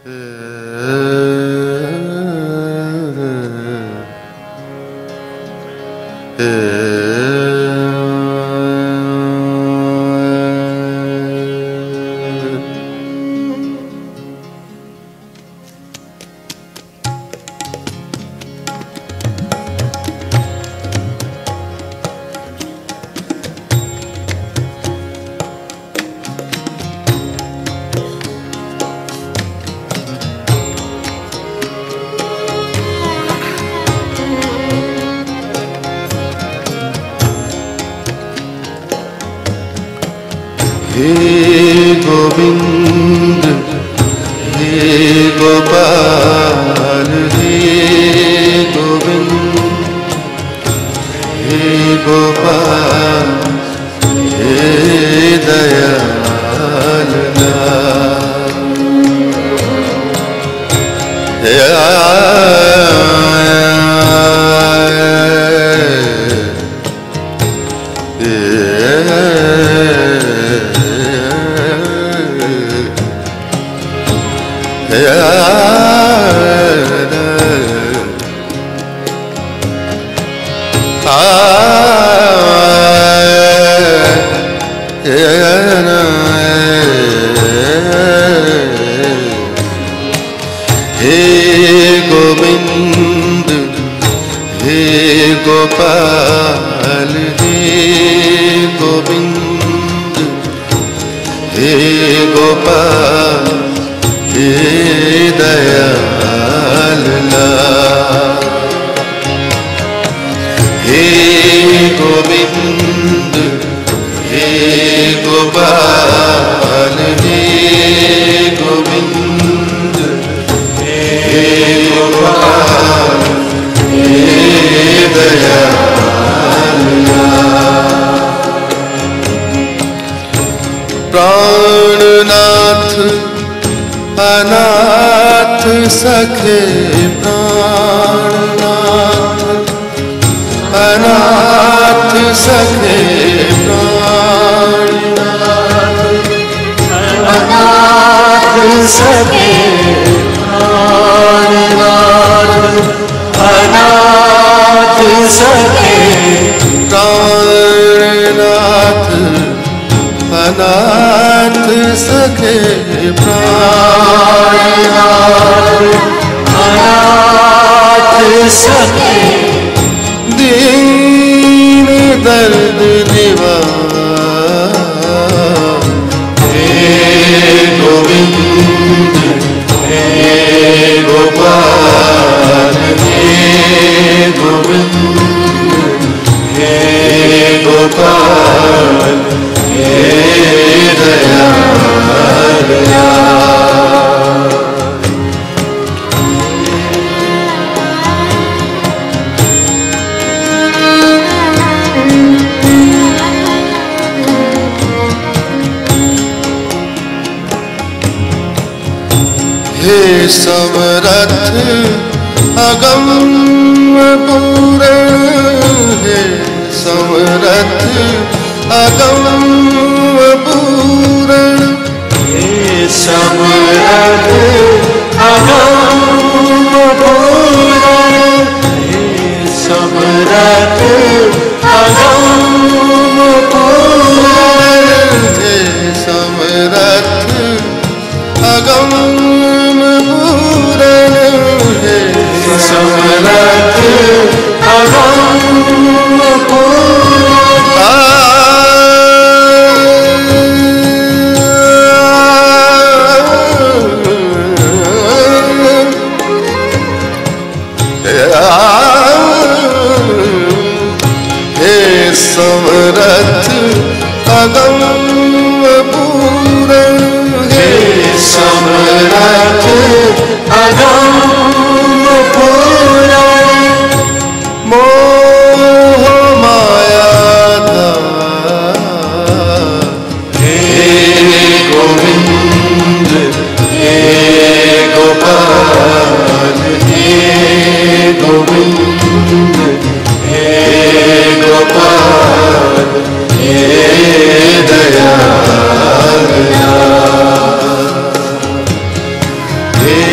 हे गोविंद हे गोपाल हे गोविंद हे गोपाल हे दयाल हे गोविंद हे गोपाल हे गोविंद हे गोपाल हे दयाल हे गोविंद हे गोपाल हे गोविंद हे गोपाल हे दयाल प्राणनाथ अनाथ सखे प्राणनाथ अनाथ सखे प्राणनाथ अनाथ सखे प्राणनाथ अनाथ सखे प्राणनाथ अनाथ सखे प्राणनाथ अनाथ सखे दीन दर्द निवार हे गोविंद हे गोपाल हे गोविंद हे गोपाल हे दयाल हे समरथ अगम पूरण हे समरथ अगम पूरण हे समरथ अगम पूरण हे समरथ अगम पूरण हे समरथ अगम पूरण हे समरथ अगम हे समरथ अगम पूरण हे समरथ अगम पूरण मोह माया हे गोविंद हे गोपाल हे गोविंद हे गोपाल हे दयाल हे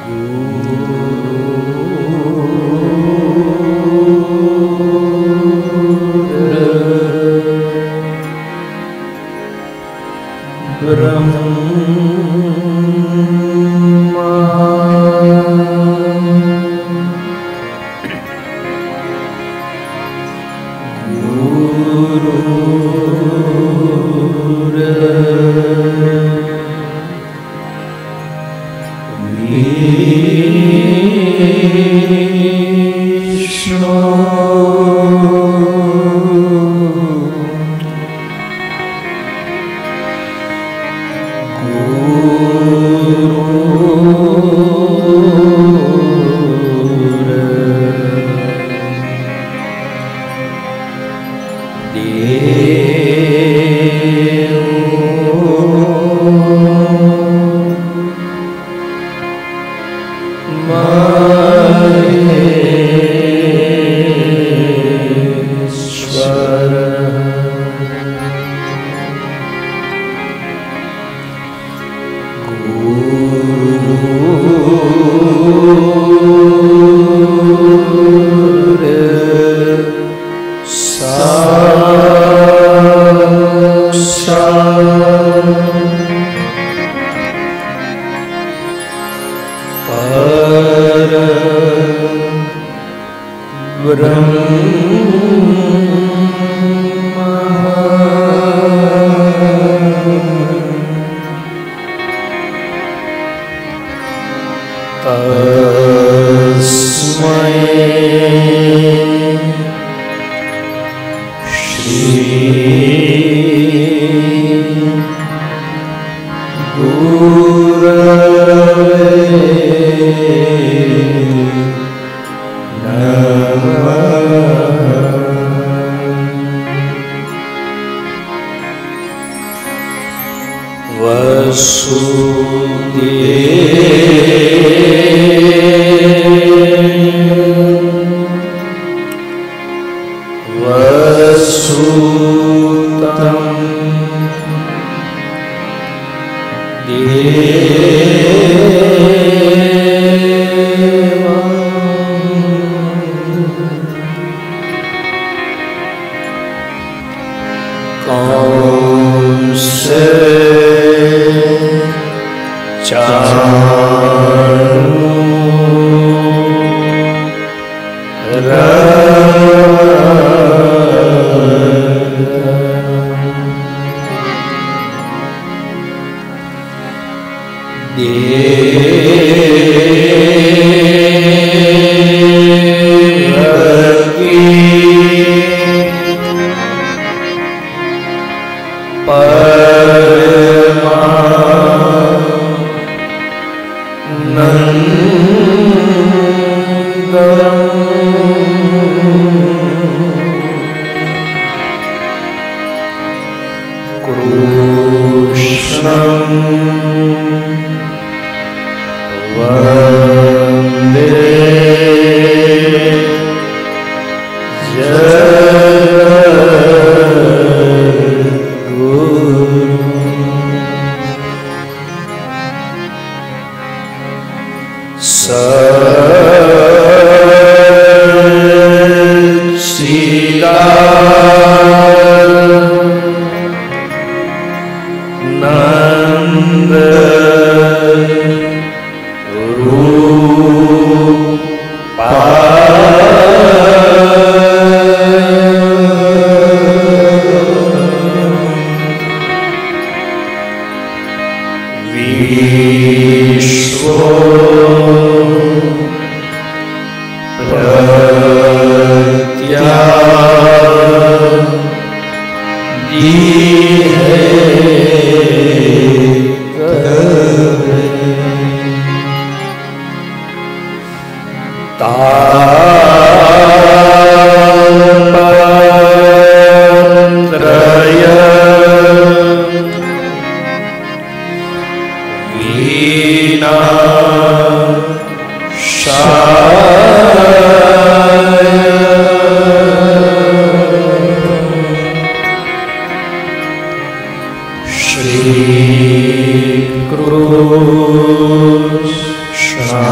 Krishna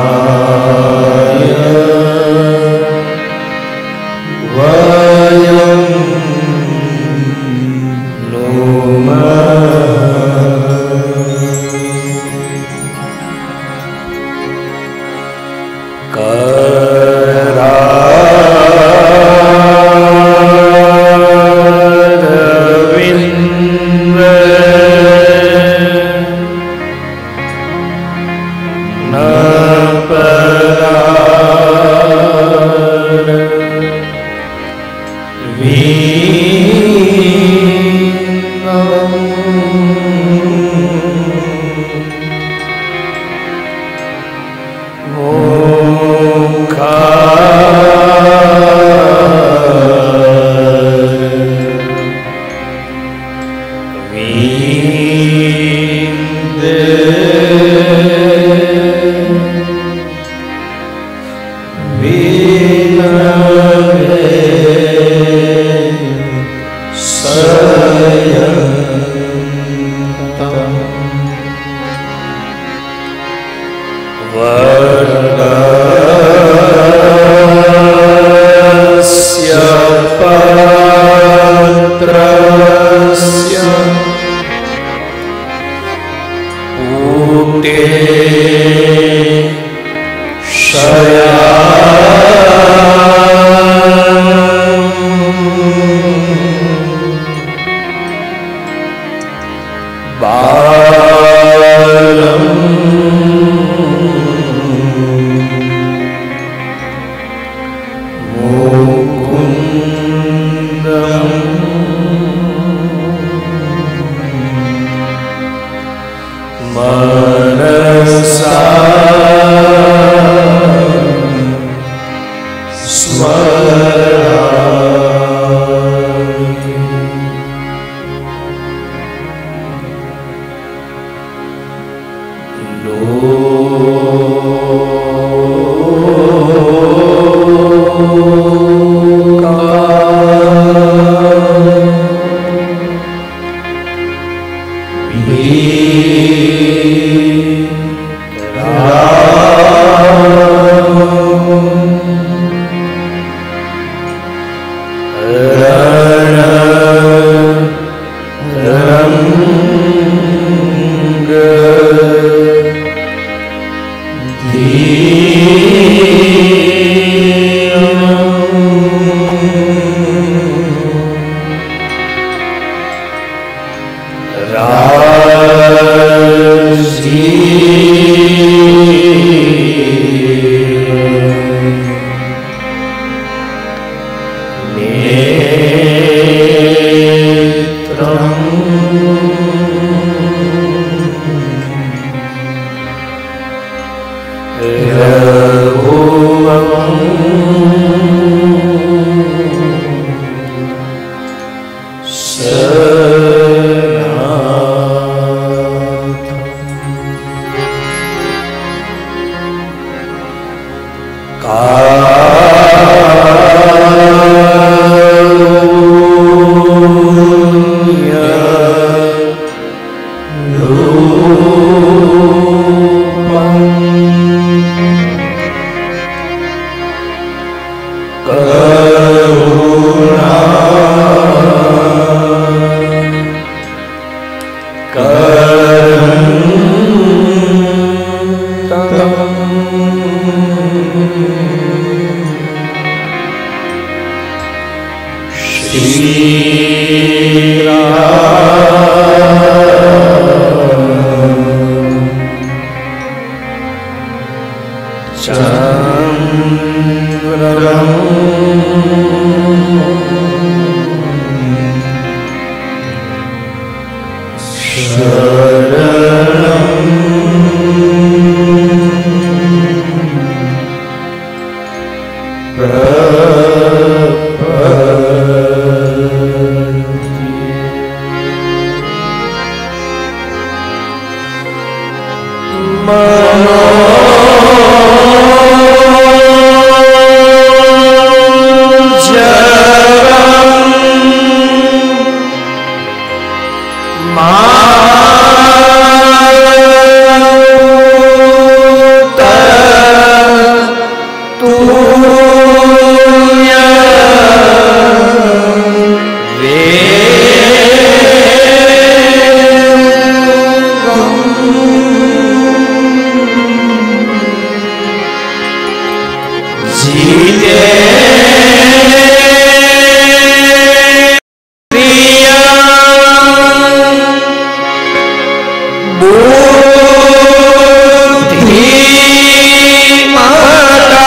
माया जीते प्रिया बुद्धि माता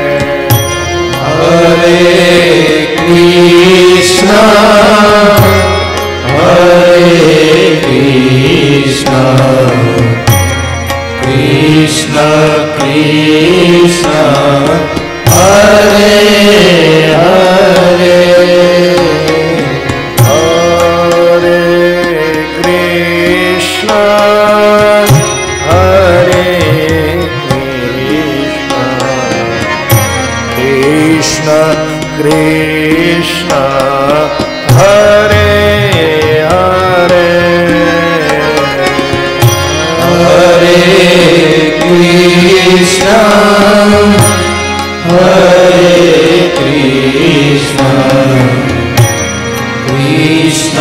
Krishna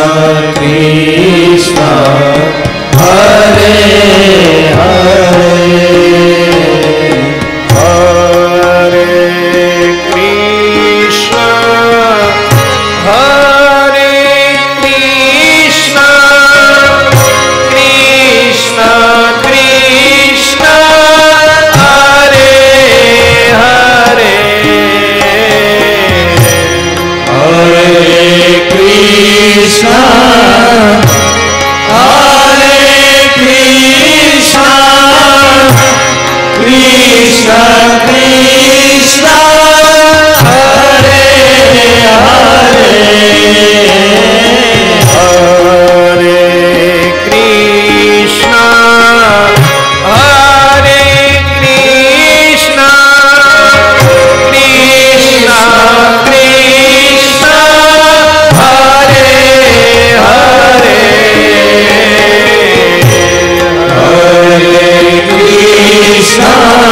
कृष्ण हरे हरे हरे कृष्ण हरे कृष्ण कृष्ण कृष्ण हरे हरे हरे कृष्ण कृष्ण कृष्ण हरे हरे हरे कृष्ण हरे कृष्ण कृष्ण कृष्ण हरे हरे हरे कृष्ण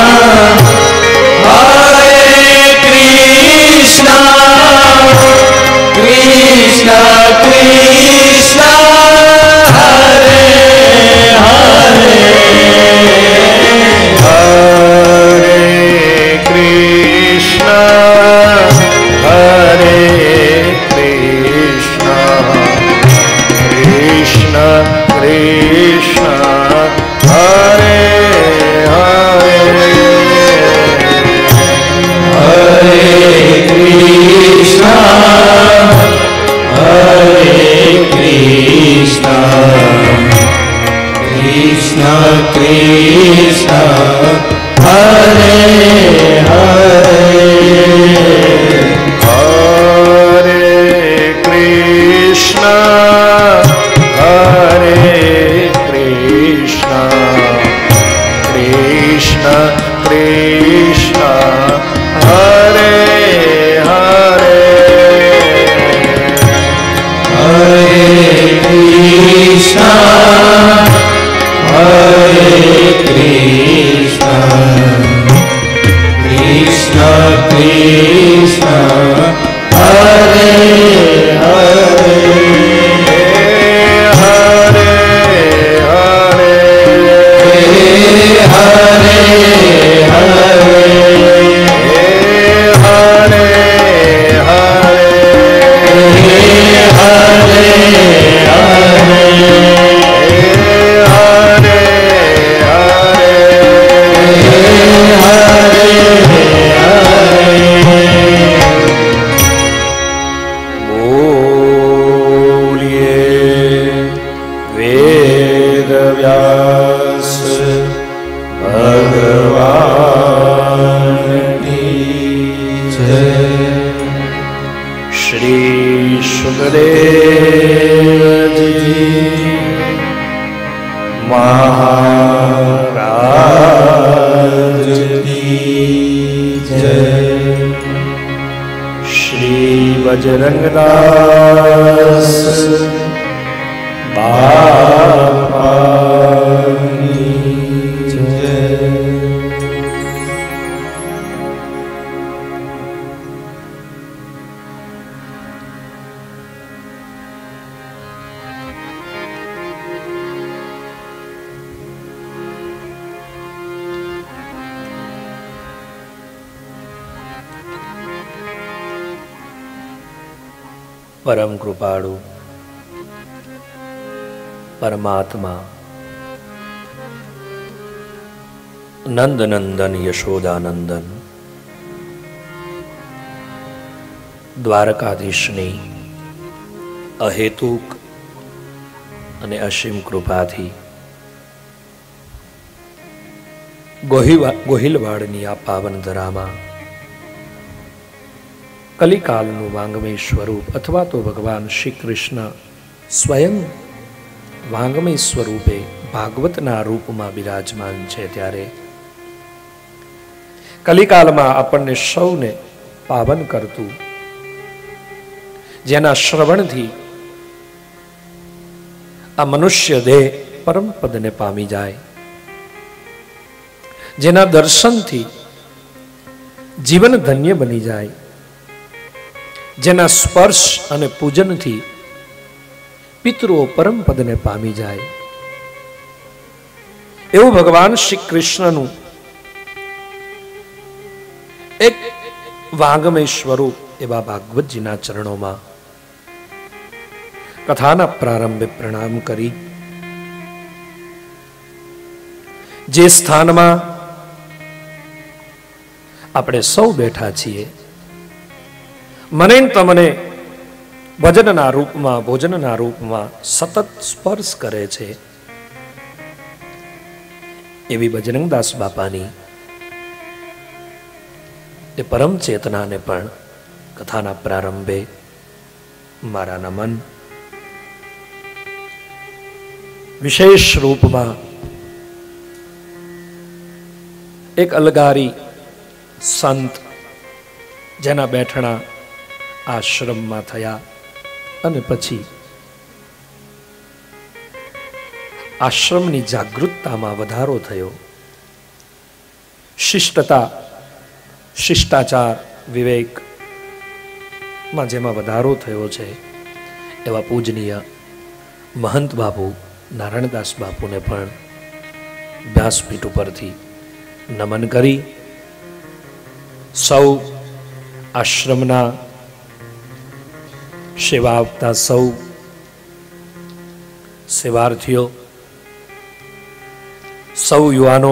कृष्ण कृष्ण हरे हरे हरे कृष्ण हरे कृष्ण कृष्ण कृष्ण हरे हरे हरे कृष्ण कृष्ण कृष्ण हरे हरे हरे कृष्ण हरे कृष्ण कृष्ण कृष्ण हरे हरे हरे कृष्ण कृष्ण कृष्ण हरे हरे हरे हरे हरे हरे हरे बजरंगदास बापा की जय। परम कृपाळु परमात्मा नंदनंदन यशोदानंदन દ્વારકાધીશની અહેતુક અને અસીમ કૃપાથી ગોહિલવાડની આ પાવન ધરામાં કલિકાલનું વાંગમય સ્વરૂપ અથવા તો ભગવાન શ્રી કૃષ્ણ સ્વયં વાંગમય સ્વરૂપે ભાગવતના રૂપમાં બિરાજમાન છે, ત્યારે કલિકાલમાં આપણને સૌને પાવન કરતું, જેના શ્રવણથી આ મનુષ્ય દેહ પરમ પદને પામી જાય, જેના દર્શનથી જીવન ધન્ય બની જાય, જેના સ્પર્શ અને પૂજનથી પિતૃઓ પરમ પદને પામી જાય એવું ભગવાન શ્રી કૃષ્ણનું એક વાંગમય સ્વરૂપ એવા ભાગવતજીના ચરણોમાં કથાના પ્રારંભે પ્રણામ કરી જે સ્થાનમાં આપણે સૌ બેઠા છીએ, મને તમને ભજનના રૂપમાં ભોજનના રૂપમાં સતત સ્પર્શ કરે છે એવી બજરંગદાસ બાપાની એ પરમ ચેતનાને પણ કથાના પ્રારંભે મારા નમન. વિશેષ રૂપમાં એક અલગારી સંત જેના બેઠણા આશ્રમમાં થયા અને પછી આશ્રમની જાગૃતતામાં વધારો થયો, શિષ્ટતા શિષ્ટાચાર વિવેકમાં જેમાં વધારો થયો છે એવા પૂજનીય મહંત બાપુ નારાયણદાસ બાપુને પણ વ્યાસપીઠ ઉપરથી નમન કરી સૌ આશ્રમના સેવા આપતા સૌ સેવાર્થીઓ, સૌ યુવાનો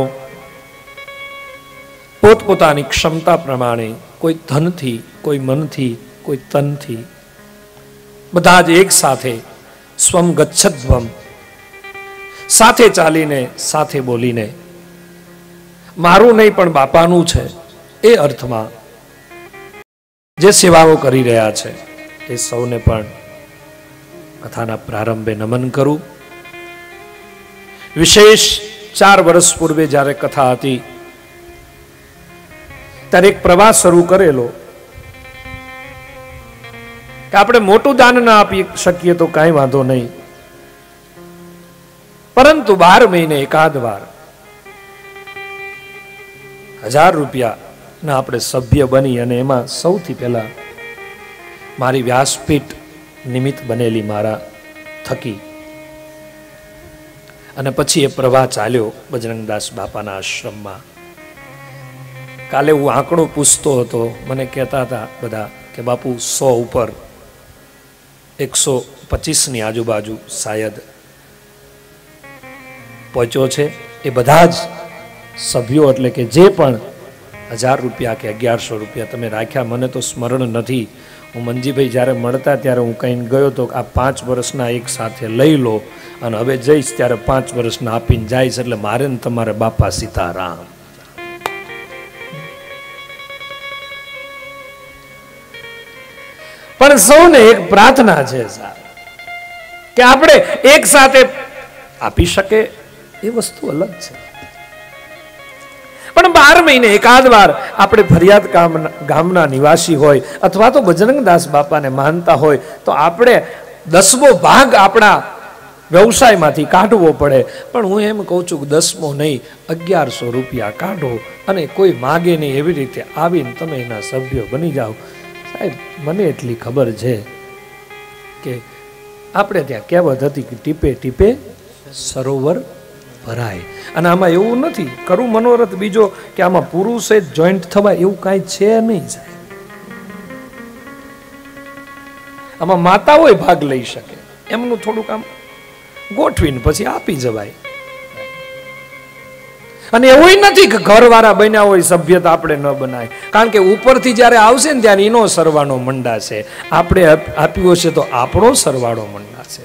પોતપોતાની ક્ષમતા પ્રમાણે કોઈ ધનથી, કોઈ મનથી, કોઈ તનથી બધા જ એક સાથે સ્વમ ગચ્છદ્વમ સાથે ચાલીને સાથે બોલીને મારું નહીં પણ બાપાનું છે એ અર્થમાં જે સેવાઓ કરી રહ્યા છે એ સૌને પણ કથાના પ્રારંભે નમન કરું. વિશેષ 4 વર્ષ પૂર્વે જ્યારે કથા હતી ત્યારે એક પ્રવાસ શરૂ કરેલો કે આપણે મોટું દાન ના આપી શકીએ તો કાંઈ વાંધો નહીં, પરંતુ 12 મહિને એકાદ વાર 1000 રૂપિયા ના આપણે સભ્ય બની અને એમાં સૌથી પહેલા મારી વ્યાસપીઠ નિમિત્ત બનેલી મારા થકી અને પછી એ પ્રવાહ ચાલ્યો બજરંગદાસ બાપાના આશ્રમમાં. કાલે હું આંકડો પૂછતો હતો, મને કહેતા હતા બધા કે બાપુ 100 ઉપર 125ની આજુબાજુ શાયદ પહોંચ્યો છે. એ બધા જ સભ્યો એટલે કે જે પણ 1000 રૂપિયા કે 1100 રૂપિયા તમે રાખ્યા, મને તો સ્મરણ નથી. હું મંજીભાઈ જ્યારે મળતા ત્યારે હું કહીને ગયો તો આ 5 વર્ષના એક સાથે લઈ લો અને હવે જઈશ ત્યારે 5 વર્ષના આપીને જઈશ, એટલે મારે ને તમારે બાપા સીતારામ. પણ સૌને એક પ્રાર્થના છે સાહેબ કે આપણે એક સાથે આપી શકે એ વસ્તુ અલગ છે, પણ 12 મહિને એકાદ વાર આપણે ફરિયાદ ગામના નિવાસી હોય અથવા તો બજરંગદાસ બાપાને માનતા હોય તો આપણે 10મો ભાગ આપણા વ્યવસાયમાંથી કાઢવો પડે. પણ હું એમ કહું છું કે 10મો નહીં 1100 રૂપિયા કાઢો અને કોઈ માગે નહીં એવી રીતે આવીને તમે એના સભ્યો બની જાઓ. સાહેબ મને એટલી ખબર છે કે આપણે ત્યાં કહેવત હતી કે ટીપે ટીપે સરોવર ભરાય, અને આમાં એવું નથી કરું મનોરથ બીજો કે આમાં પુરુષે જોઈન્ટ થવાય એવું કાંઈ છે નહીં સાહેબ. આમાં માતા હોય ભાગ લઈ શકે, એમનું થોડુંક આમ ગોઠવીને પછી આપી જવાય. અને એવું નથી કે ઘરવાળા બન્યા હોય સભ્યતા આપણે ન બનાય, કારણ કે ઉપરથી જ્યારે આવશે ને ત્યારે એનો સરવાળો મંડાશે, આપણે આપ્યું હશે તો આપણો સરવાળો મંડાશે.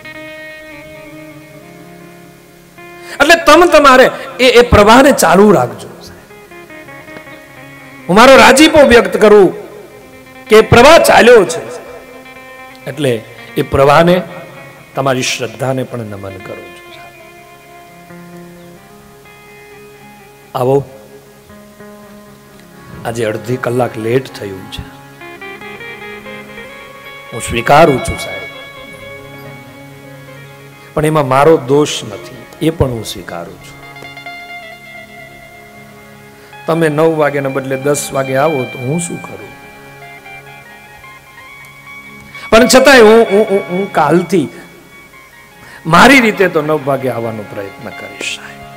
એટલે તમારે એ પ્રવાહને ચાલુ રાખજો. હું મારો રાજીપો વ્યક્ત કરું કે પ્રવાહ ચાલ્યો છે એટલે એ પ્રવાહને તમારી શ્રદ્ધાને પણ નમન કરું છું. આવો આજે અડધી કલાક લેટ થયું છે, હું સ્વીકારું છું સાહેબ, પણ એમાં મારો દોષ નથી એ પણ હું સ્વીકારું છું. તમે 9 વાગ્યાના બદલે 10 વાગે આવો તો હું શું કરું? પણ છતાંય હું કાલથી મારી રીતે તો 9 વાગે આવવાનો પ્રયત્ન કરીશ.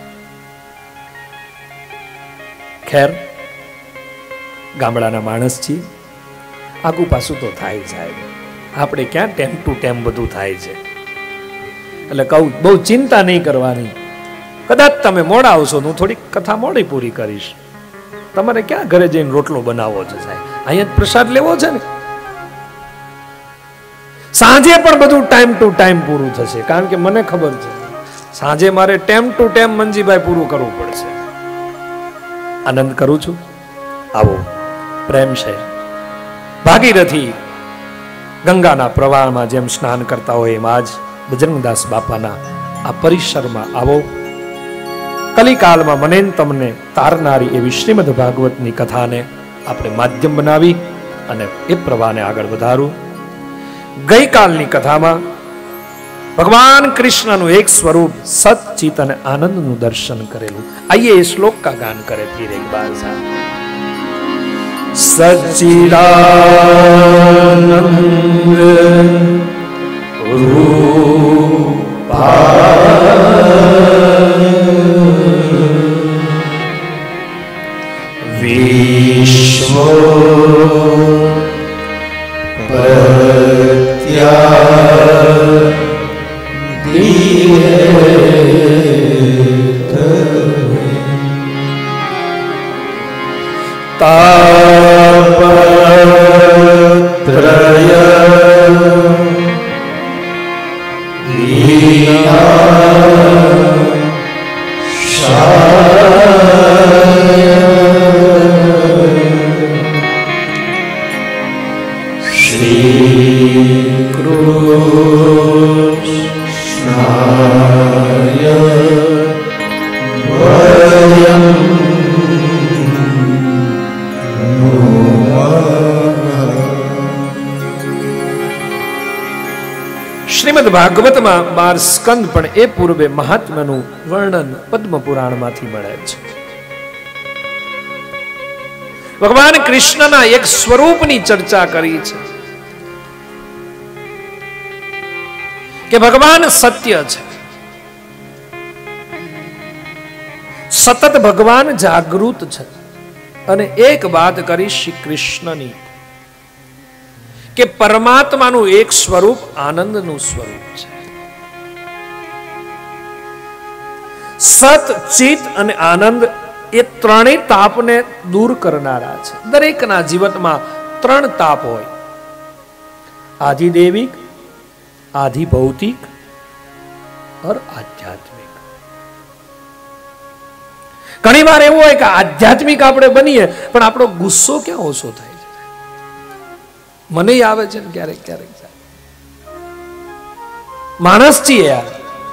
ખેર, ગામડાના માણસ છીએ, આગુ પાછું તો થાય જાય. આપણે ક્યાં ટેમ ટુ ટેમ બધું થાય છે. એટલે કહું, બહુ ચિંતા નહીં કરવાની. કદાચ તમે મોડા આવશો તો હું થોડીક કથા મોડી પૂરી કરીશ. તમારે ક્યાં ઘરે જઈને રોટલો બનાવવો છે સાહેબ? અહીંયા જ પ્રસાદ લેવો છે ને. સાંજે પણ બધું ટાઈમ ટુ ટાઈમ પૂરું થશે, કારણ કે મને ખબર છે સાંજે મારે ટાઈમ ટુ ટાઈમ મંજીભાઈ પૂરું કરવું પડશે. આનંદ કરું છું. આવો પ્રેમ છે. ભાગીરથી ગંગાના પ્રવાહમાં જેમ સ્નાન કરતા હોય એમ આજ બજરંગદાસ બાપાના આ પરિસરમાં આવો. કલિકાલમાં મને તમને તારનારી એવી શ્રીમદ ભાગવતની કથાને આપણે માધ્યમ બનાવી અને એ પ્રવાહને આગળ વધારું. ગઈકાલની કથામાં ભગવાન કૃષ્ણનું એક સ્વરૂપ સચિત અને આનંદનું દર્શન કરેલું. આइए એ શ્લોક કા ગાન કરે ફિર એક બાર સાથ. સચ્ચિદાનંદ વિશ્વ શ્રીમદ ભાગવતમાં 12 સ્કંદ પણ એ પૂર્વે મહાત્માનું વર્ણન પદ્મ પુરાણમાંથી મળે છે. ભગવાન કૃષ્ણના એક સ્વરૂપની ચર્ચા કરી છે કે ભગવાન સત્ય છે. સતત ભગવાન જાગૃત છે. અને એક વાત કરી શ્રી કૃષ્ણની કે પરમાત્માનું એક સ્વરૂપ આનંદનું સ્વરૂપ છે. સત, ચિત અને આનંદ એ ત્રણેય તાપને દૂર કરનારા છે. દરેકના જીવનમાં 3 તાપ હોય: આધિ દૈવિક, આધિ ભૌતિક और આધ્યાત્મિક. ઘણી વાર એવું હોય કે આધ્યાત્મિક આપણે બનીએ પણ આપણો ગુસ્સો ક્યાં ઓછો થાય છે? મને આવે છે ને ક્યારેક ક્યારેક માણસ છીએ યાર.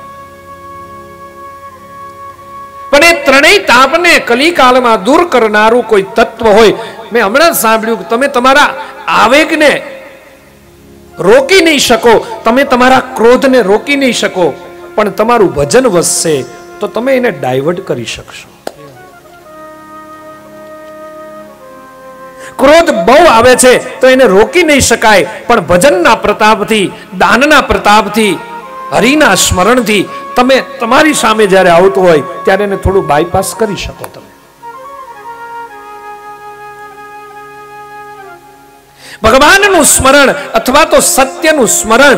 પણ એ ત્રણેય તાપને કલિકાલમાં દૂર કરનારું કોઈ તત્વ હોય. મેં હમણાં સાંભળ્યું કે તમે તમારા આવેગને રોકી નહીં શકો, તમે તમારા ક્રોધને રોકી નહીં શકો, પણ તમારું ભજન વધશે તો તમે એને ડાયવર્ટ કરી શકશો. ક્રોધ બહુ આવે છે તો એને રોકી નહીં શકાય, પણ ભજનના પ્રતાપથી, દાનના પ્રતાપથી, હરિના સ્મરણથી તમે તમારી સામે જ્યારે આવતું હોય ત્યારે એને થોડું બાયપાસ કરી શકો. તમે ભગવાનનું સ્મરણ અથવા તો સત્યનું સ્મરણ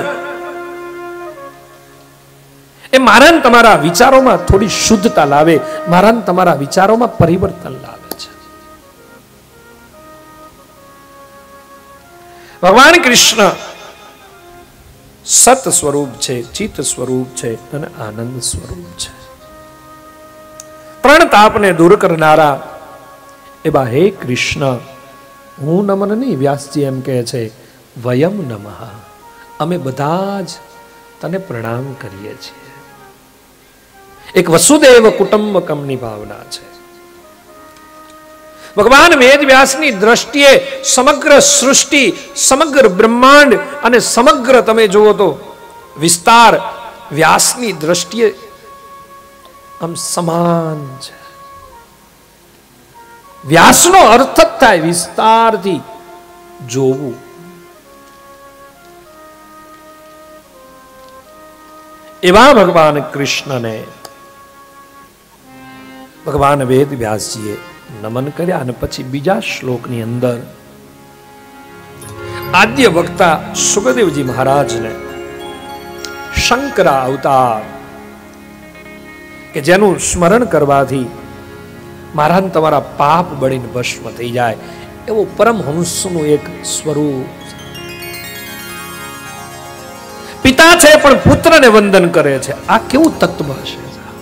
એ મારા તમારા વિચારોમાં થોડી શુદ્ધતા લાવે, મારા તમારા વિચારોમાં પરિવર્તન લાવે છે. ભગવાન કૃષ્ણ સત સ્વરૂપ છે, ચિત્ત સ્વરૂપ છે અને આનંદ સ્વરૂપ છે. 3 તાપને દૂર કરનારા એવા હે કૃષ્ણ, હું નમન નહીં, વ્યાસજી એમ કહે છે વયમ નમઃ, અમે બધા જ તને પ્રણામ કરીએ છીએ. એક વસુદેવ કુટુંબકમની ભાવના છે. ભગવાન વેદવ્યાસની દ્રષ્ટિએ સમગ્ર સૃષ્ટિ, સમગ્ર બ્રહ્માંડ અને સમગ્ર તમે જુઓ તો વિસ્તાર વ્યાસની દ્રષ્ટિએ આમ સમાન છે. વ્યાસનો અર્થ જ થાય વિસ્તારથી જોવું. એવા ભગવાન કૃષ્ણને ભગવાન વેદ વ્યાસજીએ નમન કર્યા અને પછી બીજા શ્લોકની અંદર આદ્ય વક્તા સુખદેવજી મહારાજને શંકરા અવતાર કે જેનું સ્મરણ કરવાથી મારા તમારા પાપ બળીને ભસ્મ થઈ જાય એવો પરમહંસનું એક સ્વરૂપ. પિતા છે પણ પુત્રને વંદન કરે છે. આ કેવું તત્વ હશે?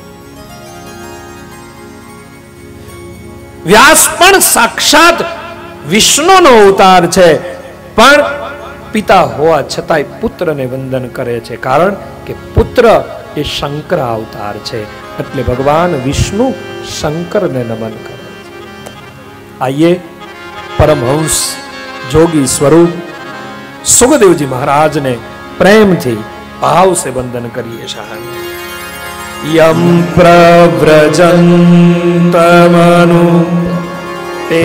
વ્યાસ પણ સાક્ષાત વિષ્ણુનો અવતાર છે, પણ પિતા હોવા છતાંય પુત્રને વંદન કરે છે, કારણ કે પુત્ર એ શંકર અવતાર છે. એટલે ભગવાન વિષ્ણુ શંકરને નમન કરે છે. આइए પરમહંસ જોગી સ્વરૂપ સુખદેવજી મહારાજને પ્રેમથી ભાવ સે વંદન કરીએ. શાહ યમ પ્રવ્રજંતમનુ તે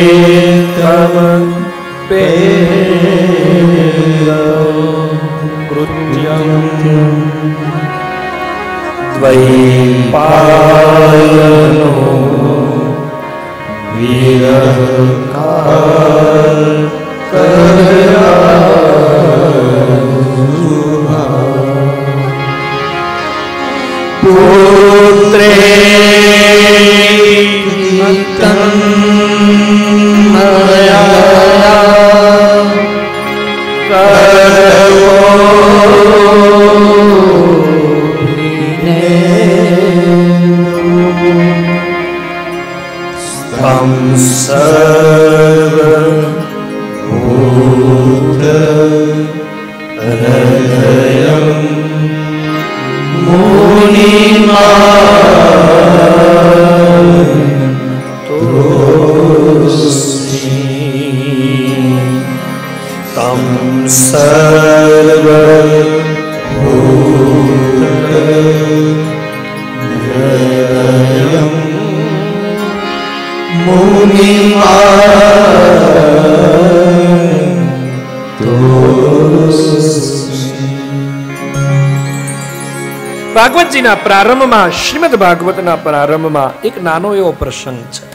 કૃત્યમ દ્વૈપાયનો પુત્રે ભાગવતજીના પ્રારંભમાં, શ્રીમદ ભાગવતના પ્રારંભમાં એક નાનો એવો પ્રસંગ છે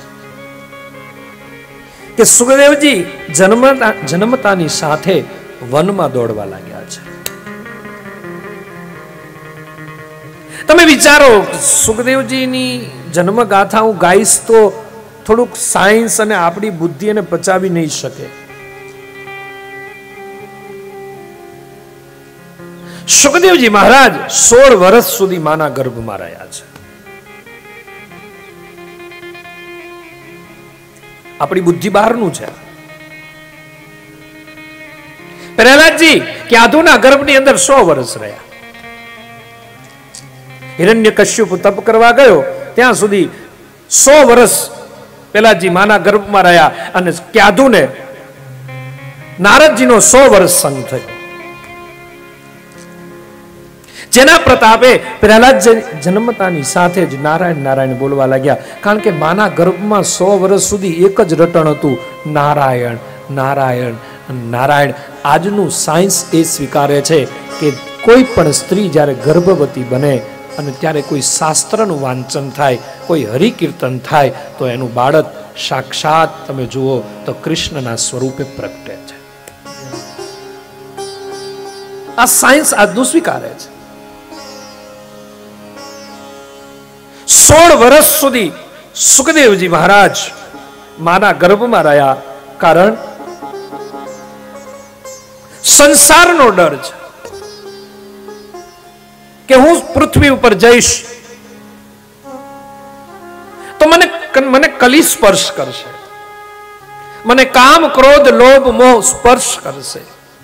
કે સુખદેવજી જન્મતાની સાથે વનમાં દોડવા લાગ્યા છે. તમે વિચારો, સુખદેવજીની જન્મગાથા હું ગાઈશ તો થોડુંક સાયન્સ અને આપણી બુદ્ધિ એને પચાવી નહીં શકે. સુખદેવજી મહારાજ 16 વર્ષ સુધી માના ગર્ભમાં રહ્યા છે. આપણી બુદ્ધિ બહારનું છે. પ્રહલાદજી ક્યાદુના ગર્ભની અંદર 100 વર્ષ રહ્યા. હિરણ્યકશ્યપ તપ કરવા ગયો ત્યાં સુધી 100 વર્ષ પ્રહલાદજી માના ગર્ભમાં રહ્યા અને ક્યાદુને નારદજીનો 100 વર્ષ સંગ થયો. જેના પ્રતાપે પ્રહલાદ જન્મતાની સાથે જ નારાયણ નારાયણ બોલવા લાગ્યા, કારણ કે માના ગર્ભમાં 100 વર્ષ સુધી એક જ રટણ હતું, નારાયણ નારાયણ નારાયણ. આજનું સાયન્સ એ સ્વીકારે છે કે કોઈ પણ સ્ત્રી જ્યારે ગર્ભવતી બને અને ત્યારે કોઈ શાસ્ત્રનું વાંચન થાય, કોઈ હરિકીર્તન થાય, તો એનું બાળક સાક્ષાત તમે જુઓ તો કૃષ્ણના સ્વરૂપે પ્રગટે છે. આ સાયન્સ આજનું સ્વીકારે છે. 16 વર્ષ સુધી સુખદેવજી મહારાજ માના ગર્ભમાં રહ્યા, કારણ સંસારનો ડર છે કે હું પૃથ્વી ઉપર જઈશ તો મને કલી સ્પર્શ કરશે, મને કામ ક્રોધ લોભ મોહ સ્પર્શ કરશે.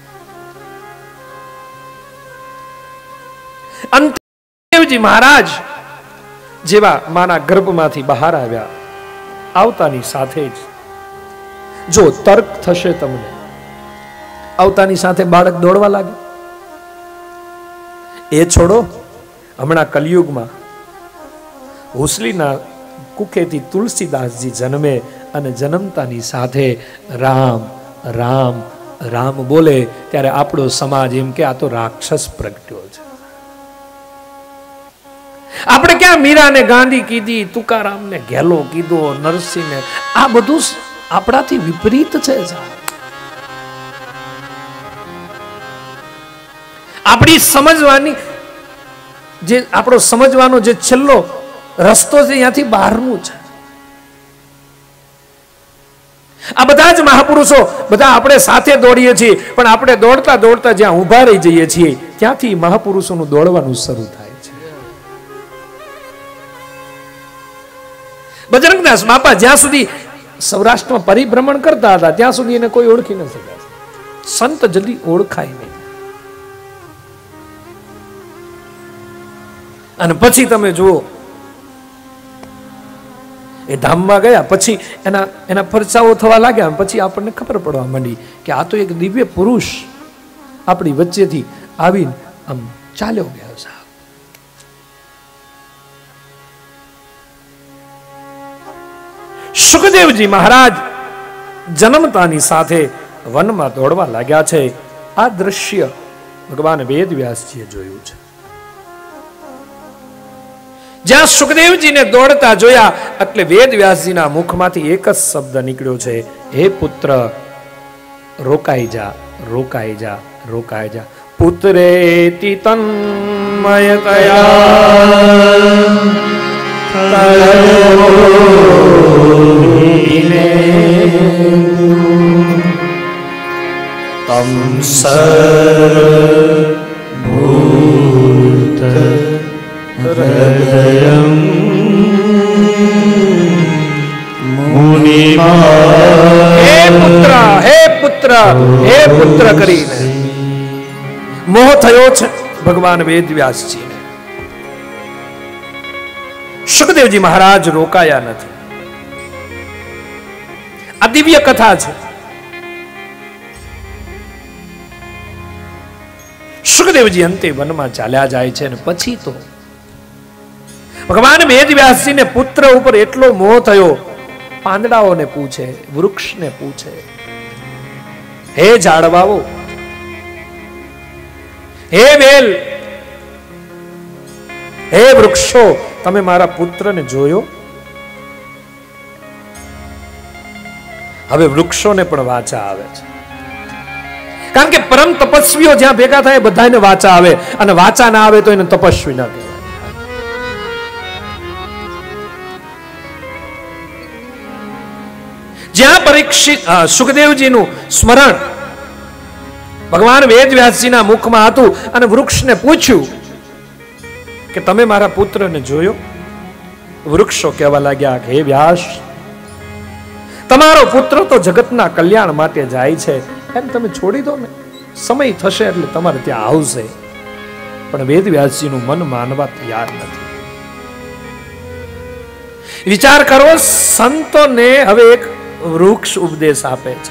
અંતદેવજી મહારાજ જેવા માના ગર્ભમાંથી બહાર આવ્યા, આવતાની સાથે જ જો તર્ક થશે તમને, આવતાની સાથે બાળક દોડવા લાગે. એ છોડો, હમણાં કલયુગમાં હુસલીના કુખેથી તુલસીદાસજી જન્મે અને જન્મતાની સાથે રામ રામ રામ બોલે ત્યારે આપણો સમાજ એમ કે આ તો રાક્ષસ પ્રગટ્યો છે. આપણે ક્યાં મીરાને ગાંધી કીધી, તુકારામને ઘેલો કીધો, નરસિંહને, આ બધું આપણાથી વિપરીત છે. આપણી સમજવાની જે આપણો સમજવાનો જે છેલ્લો રસ્તો છે ત્યાંથી બહારનું છે. આ બધા જ મહાપુરુષો બધા આપણે સાથે દોડીએ છીએ, પણ આપણે દોડતા દોડતા જ્યાં ઊભા રહી જઈએ છીએ ત્યાંથી મહાપુરુષોનું દોડવાનું શરૂ થાય છે. બજરંગદાસ બાપા જ્યાં સુધી સૌરાષ્ટ્રમાં પરિભ્રમણ કરતા હતા ત્યાં સુધી એને કોઈ ઓળખી ન શક્યા. સંત જલ્દી ઓળખાય નહીં. અને પછી તમે જુઓ એ ધામમાં ગયા પછી એના પરચાઓ થવા લાગ્યા. પછી આપણને ખબર પડવા માંડી કે આ તો એક દિવ્ય પુરુષ આપણી વચ્ચેથી આવીને આમ ચાલ્યો ગયો છે. સુખદેવજી મહારાજ જન્મતાની સાથે વનમાં દોડવા લાગ્યા છે. આ દ્રશ્ય ભગવાન વેદવ્યાસજીએ જોયું છે. જ્યાં સુખદેવજીને દોડતા જોયા એટલે વેદવ્યાસજીના મુખમાંથી એક જ શબ્દ નીકળ્યો છે, હે પુત્ર રોકાઈ જા, રોકાઈ જા, રોકાઈ જા. પુત્રેતિ તન્મયતયા તમ સર્વભૂત હૃદયં મુનિમાં. હે પુત્ર, હે પુત્ર, હે પુત્ર કરીને મોહ થયો છે ભગવાન વેદવ્યાસજીને. સુખદેવજી મહારાજ રોકાયા નથી. આ દિવ્ય કથા છે. સુખદેવજી અંતે વનમાં ચાલ્યા જાય છે અને પછી તો ભગવાન વેદવ્યાસજીને પુત્ર ઉપર એટલો મોહ થયો, પાંદડાઓને પૂછે, વૃક્ષને પૂછે, હે ઝાડવાઓ, હે વેલ, હે વૃક્ષો, તમે મારા પુત્રને જોયો? હવે વૃક્ષોને પણ વાચા આવે છે, કારણ કે પરમ તપસ્વીઓ જ્યાં ભેગા થાય બધાને વાચા આવે, અને વાચા ના આવે તો એને તપસ્વી ના કહેવાય. જ્યાં પરીક્ષિત સુખદેવજીનું સ્મરણ ભગવાન વેદવ્યાસજીના મુખમાં હતું અને વૃક્ષને પૂછ્યું કે તમે મારા પુત્રને જોયો? વૃક્ષો કહેવા લાગ્યા કે હે વ્યાસ, તમારો પુત્ર તો જગતના કલ્યાણ માટે જાય છે, એમ તમે છોડી દો ને, સમય થશે એટલે તમારે ત્યાં આવશે. પણ વેદવ્યાસજીનું મન માનવા તૈયાર નથી. વિચાર કરો, સંતોને હવે એક વૃક્ષ ઉપદેશ આપે છે.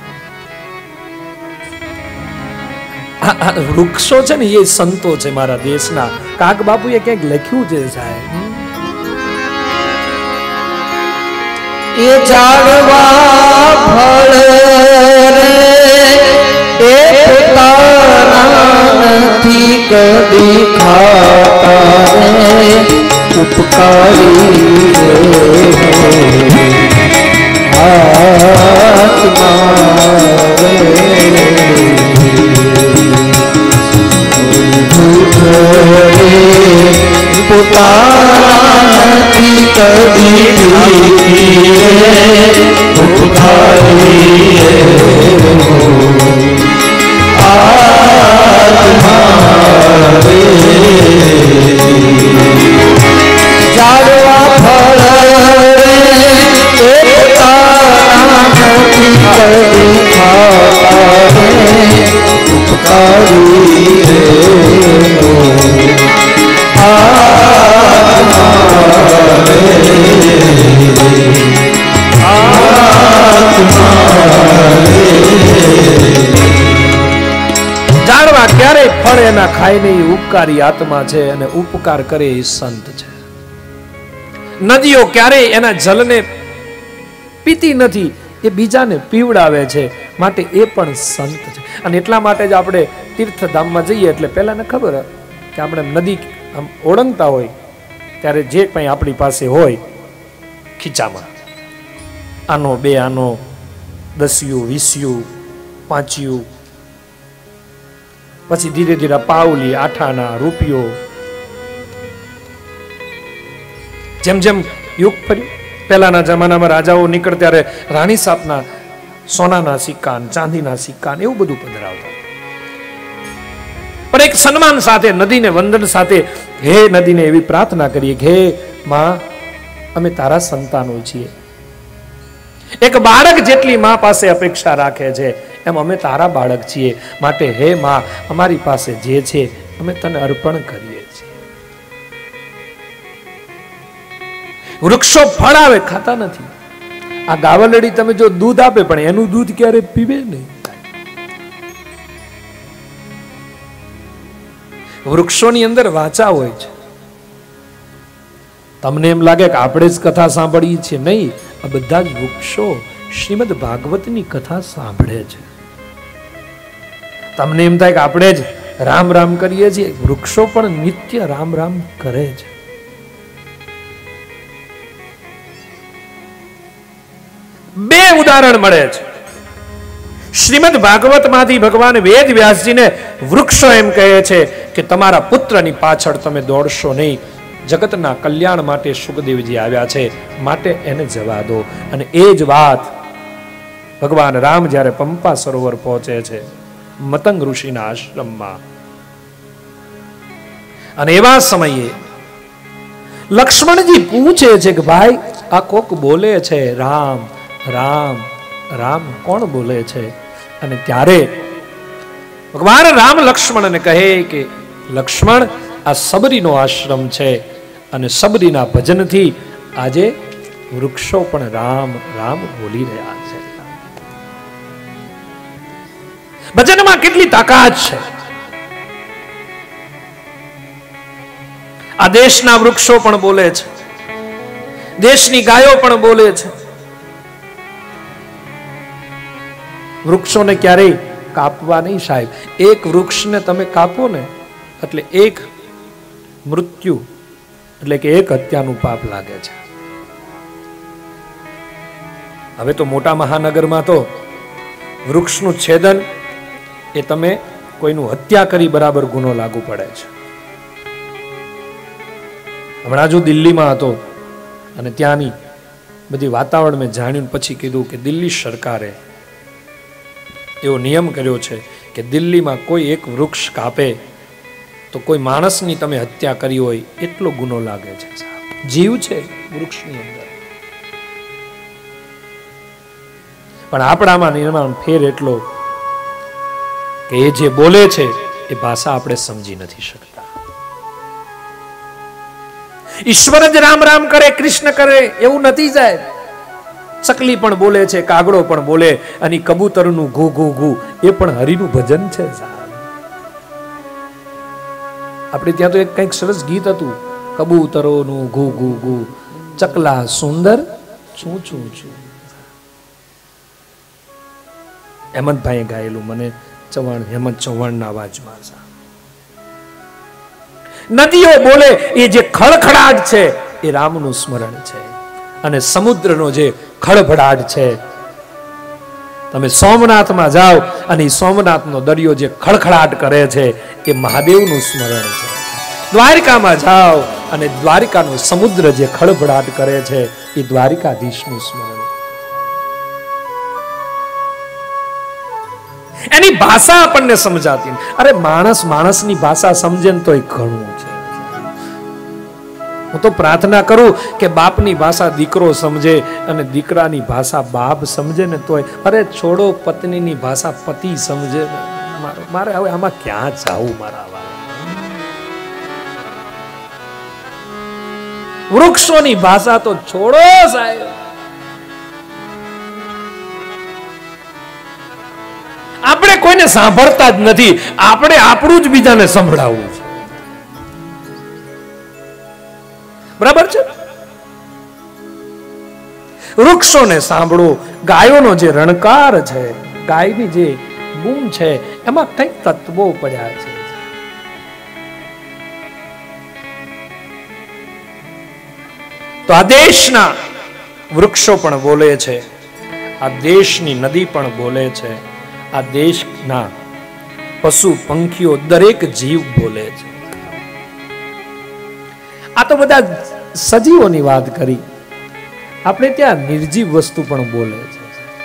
વૃક્ષો છે ને એ સંતો છે મારા દેશના. કાક બાપુએ ક્યાંક લખ્યું છે સાહેબ, એ ઝાડવા ફળ રે એ પોતાના નથી કદી ખાતા રે, ઉપકારી પોતાના નથી કદી ઝાડવા ફળ જાણવા ક્યારેય ફળ એના ખાય નહીં, ઉપકારી આત્મા છે અને ઉપકાર કરે એ સંત છે. નદીઓ ક્યારેય એના જલને પીતી નથી, એ બીજાને પીવડાવે છે, માટે એ પણ સંત છે. અને એટલા માટે જ આપણે તીર્થધામમાં જઈએ એટલે પહેલાને ખબર કે આપણે નદી આમ ઓળંગતા હોય ત્યારે જે કંઈ આપણી પાસે હોય ખીચામાં, આનો, બે આનો, 10યુ, 20યુ, 5યુ, પછી ધીરે ધીરે પાવલી, આઠાના, રૂપિયો, જેમ જેમ યુગ ફર્યું. પહેલાના જમાનામાં રાજાઓ નીકળે ત્યારે રાણી સાપના સોનાના સિક્કા, ચાંદીના સિક્કા એવું બધું પધરાવતા. પણ એક સન્માન સાથે, નદીને વંદન સાથે, હે નદીને એવી પ્રાર્થના કરીએ કે હે માં, અમે તારા સંતાનો છીએ. એક બાળક જેટલી માં પાસે અપેક્ષા રાખે છે એમ અમે તારા બાળક છીએ. માટે હે માં, અમારી પાસે જે છે અમે તને અર્પણ કરીએ છીએ. વૃક્ષો ફળ આવે, ખાતા નથી. આ ગાવલડી તમે જો દૂધ આપે પણ એનું દૂધ ક્યારે પીવે નહીં. વૃક્ષોની અંદર વાચા હોય છે. તમને એમ લાગે કે આપણે જ કથા સાંભળીએ છીએ, નહીં. આ બધા જ વૃક્ષો શ્રીમદ ભાગવતની કથા સાંભળે છે. તમને એમ થાય કે આપણે જ રામ રામ કરીએ છીએ, વૃક્ષો પણ નિત્ય રામ રામ કરે છે. બે ઉદાહરણ મળે છે. શ્રીમદ ભાગવતમાંથી ભગવાન વેદ વ્યાસજીને વૃક્ષો એમ કહે છે કે તમારા પુત્રની પાછળ તમે દોડશો નહીં. જગતના કલ્યાણ માટે સુખદેવજી આવ્યા છે, માટે એને જવા દો. અને એ જ વાત ભગવાન રામ જ્યારે પંપા સરોવર પહોંચે છે, મતંગ ઋષિના આશ્રમમાં, અને એવા સમયે લક્ષ્મણજી પૂછે છે કે ભાઈ આ કોક બોલે છે રામ રામ રામ, કોણ બોલે છે? અને ત્યારે ભગવાન રામ લક્ષ્મણને કહે કે લક્ષ્મણ, આ સબરીનો આશ્રમ છે અને સબરીના ભજનથી આજે વૃક્ષો પણ રામ રામ બોલી રહ્યા છે. ભજનમાં કેટલી તાકાત છે! આ દેશના વૃક્ષો પણ બોલે છે, દેશની ગાયો પણ બોલે છે. વૃક્ષોને ક્યારેય કાપવા નહીં સાહેબ. એક વૃક્ષને તમે કાપો ને એટલે એક મૃત્યુ, એટલે કે એક હત્યાનું પાપ લાગે છે. હવે તો મોટા મહાનગરમાં તો વૃક્ષનું છેદન એ તમે કોઈનું હત્યા કરી બરાબર ગુનો લાગુ પડે છે. હમણાં જો દિલ્હીમાં હતો અને ત્યાંની બધી વાતાવરણ મેં જાણ્યું પછી કીધું કે દિલ્હી સરકારે એવો નિયમ કર્યો છે કે દિલ્હીમાં કોઈ એક વૃક્ષ કાપે તો કોઈ માણસની તમે હત્યા કરી હોય એટલો ગુનો લાગે છે. જીવ છે વૃક્ષની અંદર. પણ આપણામાં નિર્માણ ફેર એટલો કે એ જે બોલે છે એ ભાષા આપણે સમજી નથી શકતા. ઈશ્વર જ રામ રામ કરે, કૃષ્ણ કરે એવું નથી જાય. ચકલી પણ બોલે છે, કાગડો પણ બોલે, અને કબૂતરનું ઘુ ઘુ ઘુ એ પણ હરિનું ભજન છે. આપણે ત્યાં તો એક કંઈક સરસ ગીત હતું, કબૂતરોનું ઘુ ઘુ ઘુ, ચકલા સુંદર છું છું છું. હેમંતભાઈએ ગાયેલું, મને ચૌહાણ, હેમંત ચૌહાણના અવાજમાં. નદીઓ બોલે એ જે ખળખળાટ છે એ રામનું સ્મરણ છે. અને સમુદ્રનો જે ખળભળાટ છે, તમે સોમનાથમાં જાઓ અને સોમનાથનો દરિયો જે ખળખળાટ કરે છે એ મહાદેવનું સ્મરણ છે. દ્વારિકામાં જાઓ અને દ્વારિકાનો સમુદ્ર જે ખળભળાટ કરે છે એ દ્વારિકાધીશનું સ્મરણ. એની ભાષા આપણને સમજાતી. અરે માણસ માણસની ભાષા સમજે ને તોય ઘણું છે. હું તો પ્રાર્થના કરું કે બાપની ભાષા દીકરો સમજે અને દીકરાની ભાષા બાપ સમજે ને તોય. અરે છોડો, પત્નીની ભાષા પતિ સમજે. મારે હવે આમાં ક્યાં જાવું મારા? વૃક્ષોની ભાષા તો છોડો સાહેબ. આપણે કોઈને સાંભળતા જ નથી, આપણે આપણું જ બીજાને સંભળાવવું છે. બરાબર છે? વૃક્ષોને સાંભળો. ગાયોનો જે રણકાર છે, ગાયની જે બૂમ છે, એમાં કંઈક તત્વો પડ્યા છે. તો આ દેશના વૃક્ષો પણ બોલે છે, આ દેશની નદી પણ બોલે છે, આ દેશના પશુ પંખીઓ દરેક જીવ બોલે છે. આ તો બધા સજીવોની વાત કરી. આપણે ત્યાં નિર્જીવ વસ્તુ પણ બોલે છે.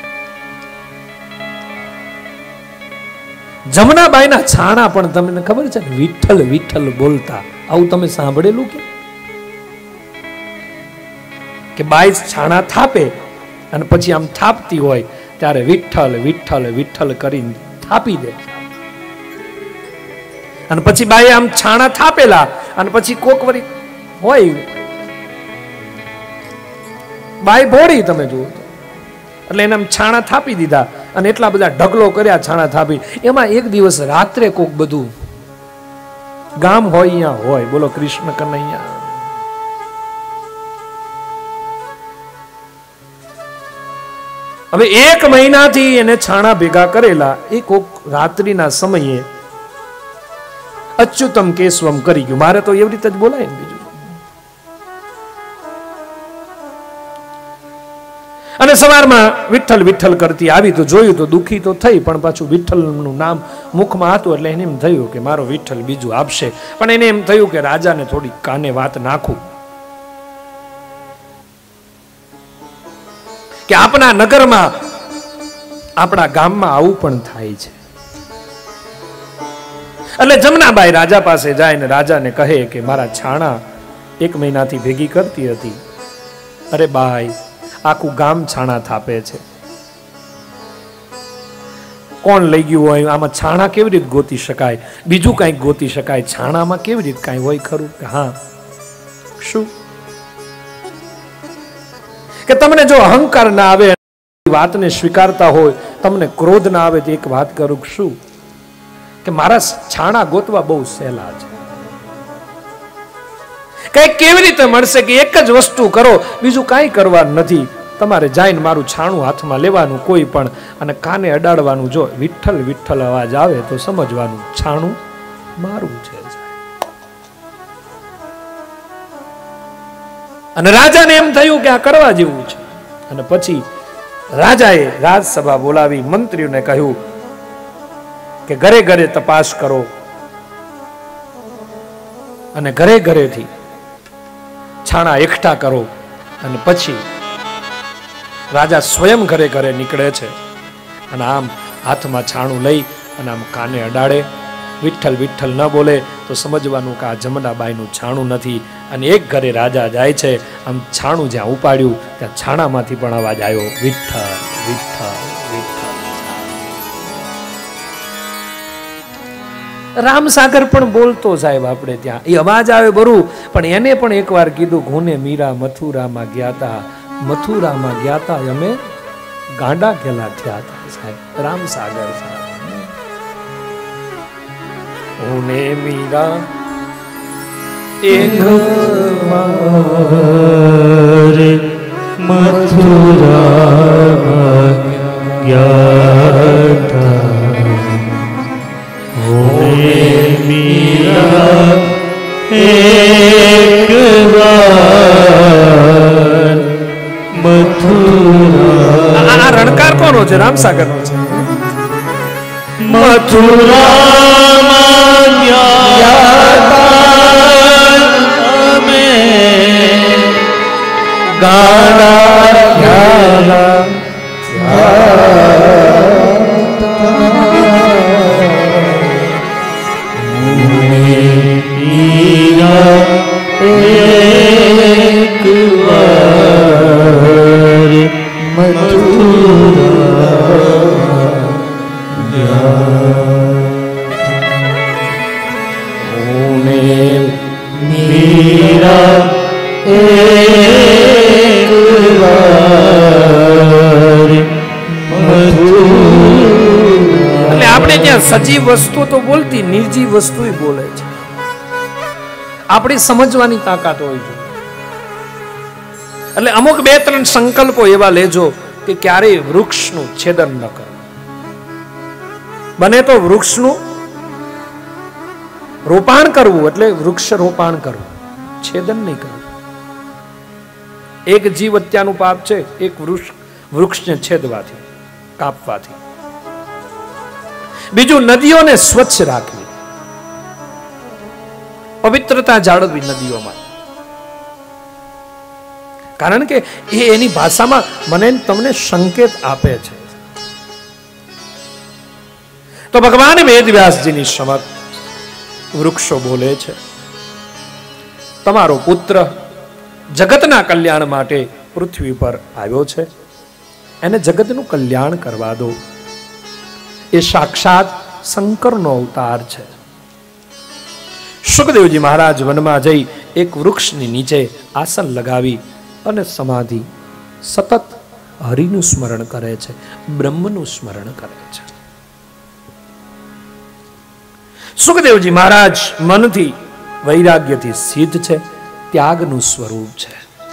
જમનાબાઈના છાણા પણ તમને ખબર છે ને, વિઠ્ઠલ વિઠ્ઠલ બોલતા. આવું તમે સાંભળેલું કે બાઈ છાણા થાપે અને પછી આમ થાપતી હોય ત્યારે વિઠ્ઠલ વિઠ્ઠલ વિઠ્ઠલ કરીને થાપી દે. અને પછી બાઈ આમ છાણા થાપેલા અને પછી કોક વળી હોય બાઈ ભોળી, તમે જુઓ એટલે એને આમ છાણા થાપી દીધા અને એટલા બધા ઢગલો કર્યા છાણા થાપી. એમાં એક દિવસ રાત્રે કોક બધું ગામ હોય અહીંયા હોય, બોલો કૃષ્ણ કનૈયા. હવે 1 મહિનાથી એને છાણા ભેગા કરેલા, એ કોક રાત્રિના સમયે અચ્યુતમ કેશવમ કરી ગયું. મારે તો એવી રીતે જ બોલાય ને બીજું. અને સવારમાં વિઠ્ઠલ વિઠ્ઠલ કરતી આવી તો જોયું તો દુખી તો થઈ, પણ પાછું વિઠ્ઠલનું નામ મુખમાં હતું એટલે એને એમ થયું કે મારો વિઠ્ઠલ બીજું આપશે. પણ એને એમ થયું કે રાજાને થોડી કાને વાત નાખું કે આપણા નગરમાં આપણા ગામમાં આવું પણ થાય છે. એટલે જમનાબાઈ રાજા પાસે જાય ને રાજાને કહે કે મારા છાણા 1 મહિનાથી ભેગી કરતી હતી. અરે બાઈ, આખું ગામ છાણા થાપે છે, કોણ લઈ ગયું હોય? આમાં છાણા કેવી રીતે ગોતી શકાય? બીજું કંઈક ગોતી શકાય, છાણામાં કેવી રીતે કાંઈ હોય ખરું? હા, શું કે તમને જો અહંકાર ના આવે, વાતને સ્વીકારતા હોય, તમને ક્રોધ ના આવે, તો એક વાત કરું શું કે મારા છાણા ગોતવા બહુ સહેલા છે. કઈ કેવી રીતે મળશે કે એક જ વસ્તુ કરો, બીજું કાંઈ કરવાનું નથી. તમારે જઈને મારું છાણું હાથમાં લેવાનું કોઈ પણ અને કાને અડાડવાનું. જો વિઠ્ઠલ વિઠ્ઠલ અવાજ આવે તો સમજવાનું છાણું મારું છે. અને રાજાને એમ થયું કે આ કરવા જેવું છે. અને પછી રાજાએ રાજસભા બોલાવી મંત્રીઓને કહ્યું કે ઘરે ઘરે તપાસ કરો અને ઘરે ઘરેથી છાણા એકઠા કરો. અને પછી રાજા સ્વયં ઘરે ઘરે નીકળે છે અને આમ હાથમાં છાણું લઈ અને આમ કાને અડાડે. વિઠ્ઠલ વિઠ્ઠલ ન બોલે તો સમજવાનું કે આ જમનાબાઈનું છાણું નથી. અને એક ઘરે રાજા જાય છે, આમ છાણું જ્યાં ઉપાડ્યું ત્યાં છાણામાંથી પણ અવાજ આવ્યો, વિઠ્ઠલ વિઠ્ઠલ વિઠ્ઠલ. રામસાગર પણ બોલતો સાહેબ આપણે ત્યાં, એ અવાજ આવે બરું, પણ એને પણ એકવાર કીધું ઘૂને મીરા મથુરામાં ગયા તા, મથુરામાં ગયા તા અમે ગાંડા કેલા થયા હતા. સાહેબ રામસાગર સાહેબ, ઘૂને મીરા એક વાર મથુરામાં ગયા તા, મીરા એક વાર મથુરા. આ રણકાર કોનો છે? રામસાગર નો છે. મથુરામાં અમે ગાડા ગયા એક વાર મીરા એક વાર એટલે આપણે ત્યાં સજીવ વસ્તુ તો બોલતી, નિર્જીવ વસ્તુ બોલે છે. આપણી સમજવાની તાકાત હોય છે. એટલે અમુક 2-3 સંકલ્પો એવા લેજો કે ક્યારેય વૃક્ષનું છેદન ન કરો. બને તો વૃક્ષનું રોપાણ કરવું, એટલે વૃક્ષ રોપાણ કરવું, છેદન નહીં કરવું. એક જીવ હત્યાનું પાપ છે, એક વૃક્ષને છેદવાથી, કાપવાથી. બીજું, નદીઓને સ્વચ્છ રાખવી, પવિત્રતા જાળવવી નદીઓમાં. કારણ કે એ એની ભાષામાં મને તમને સંકેત આપે છે. તો ભગવાન વેદવ્યાસજીની સમક્ષ વૃક્ષો બોલે છે, તમારો પુત્ર જગતના કલ્યાણ માટે પૃથ્વી પર આવ્યો છે, એને જગતનું કલ્યાણ કરવા દો. એ સાક્ષાત શંકરનો અવતાર છે. સુખદેવજી મહારાજ વનમાં જઈ એક વૃક્ષની નીચે આસન લગાવી અને સમાધિ સતત હરિનું સ્મરણ કરે છે, બ્રહ્મનું સ્મરણ કરે છે. સુખદેવજી મહારાજ મનથી વૈરાગ્યથી સિદ્ધ છે, ત્યાગનું સ્વરૂપ છે.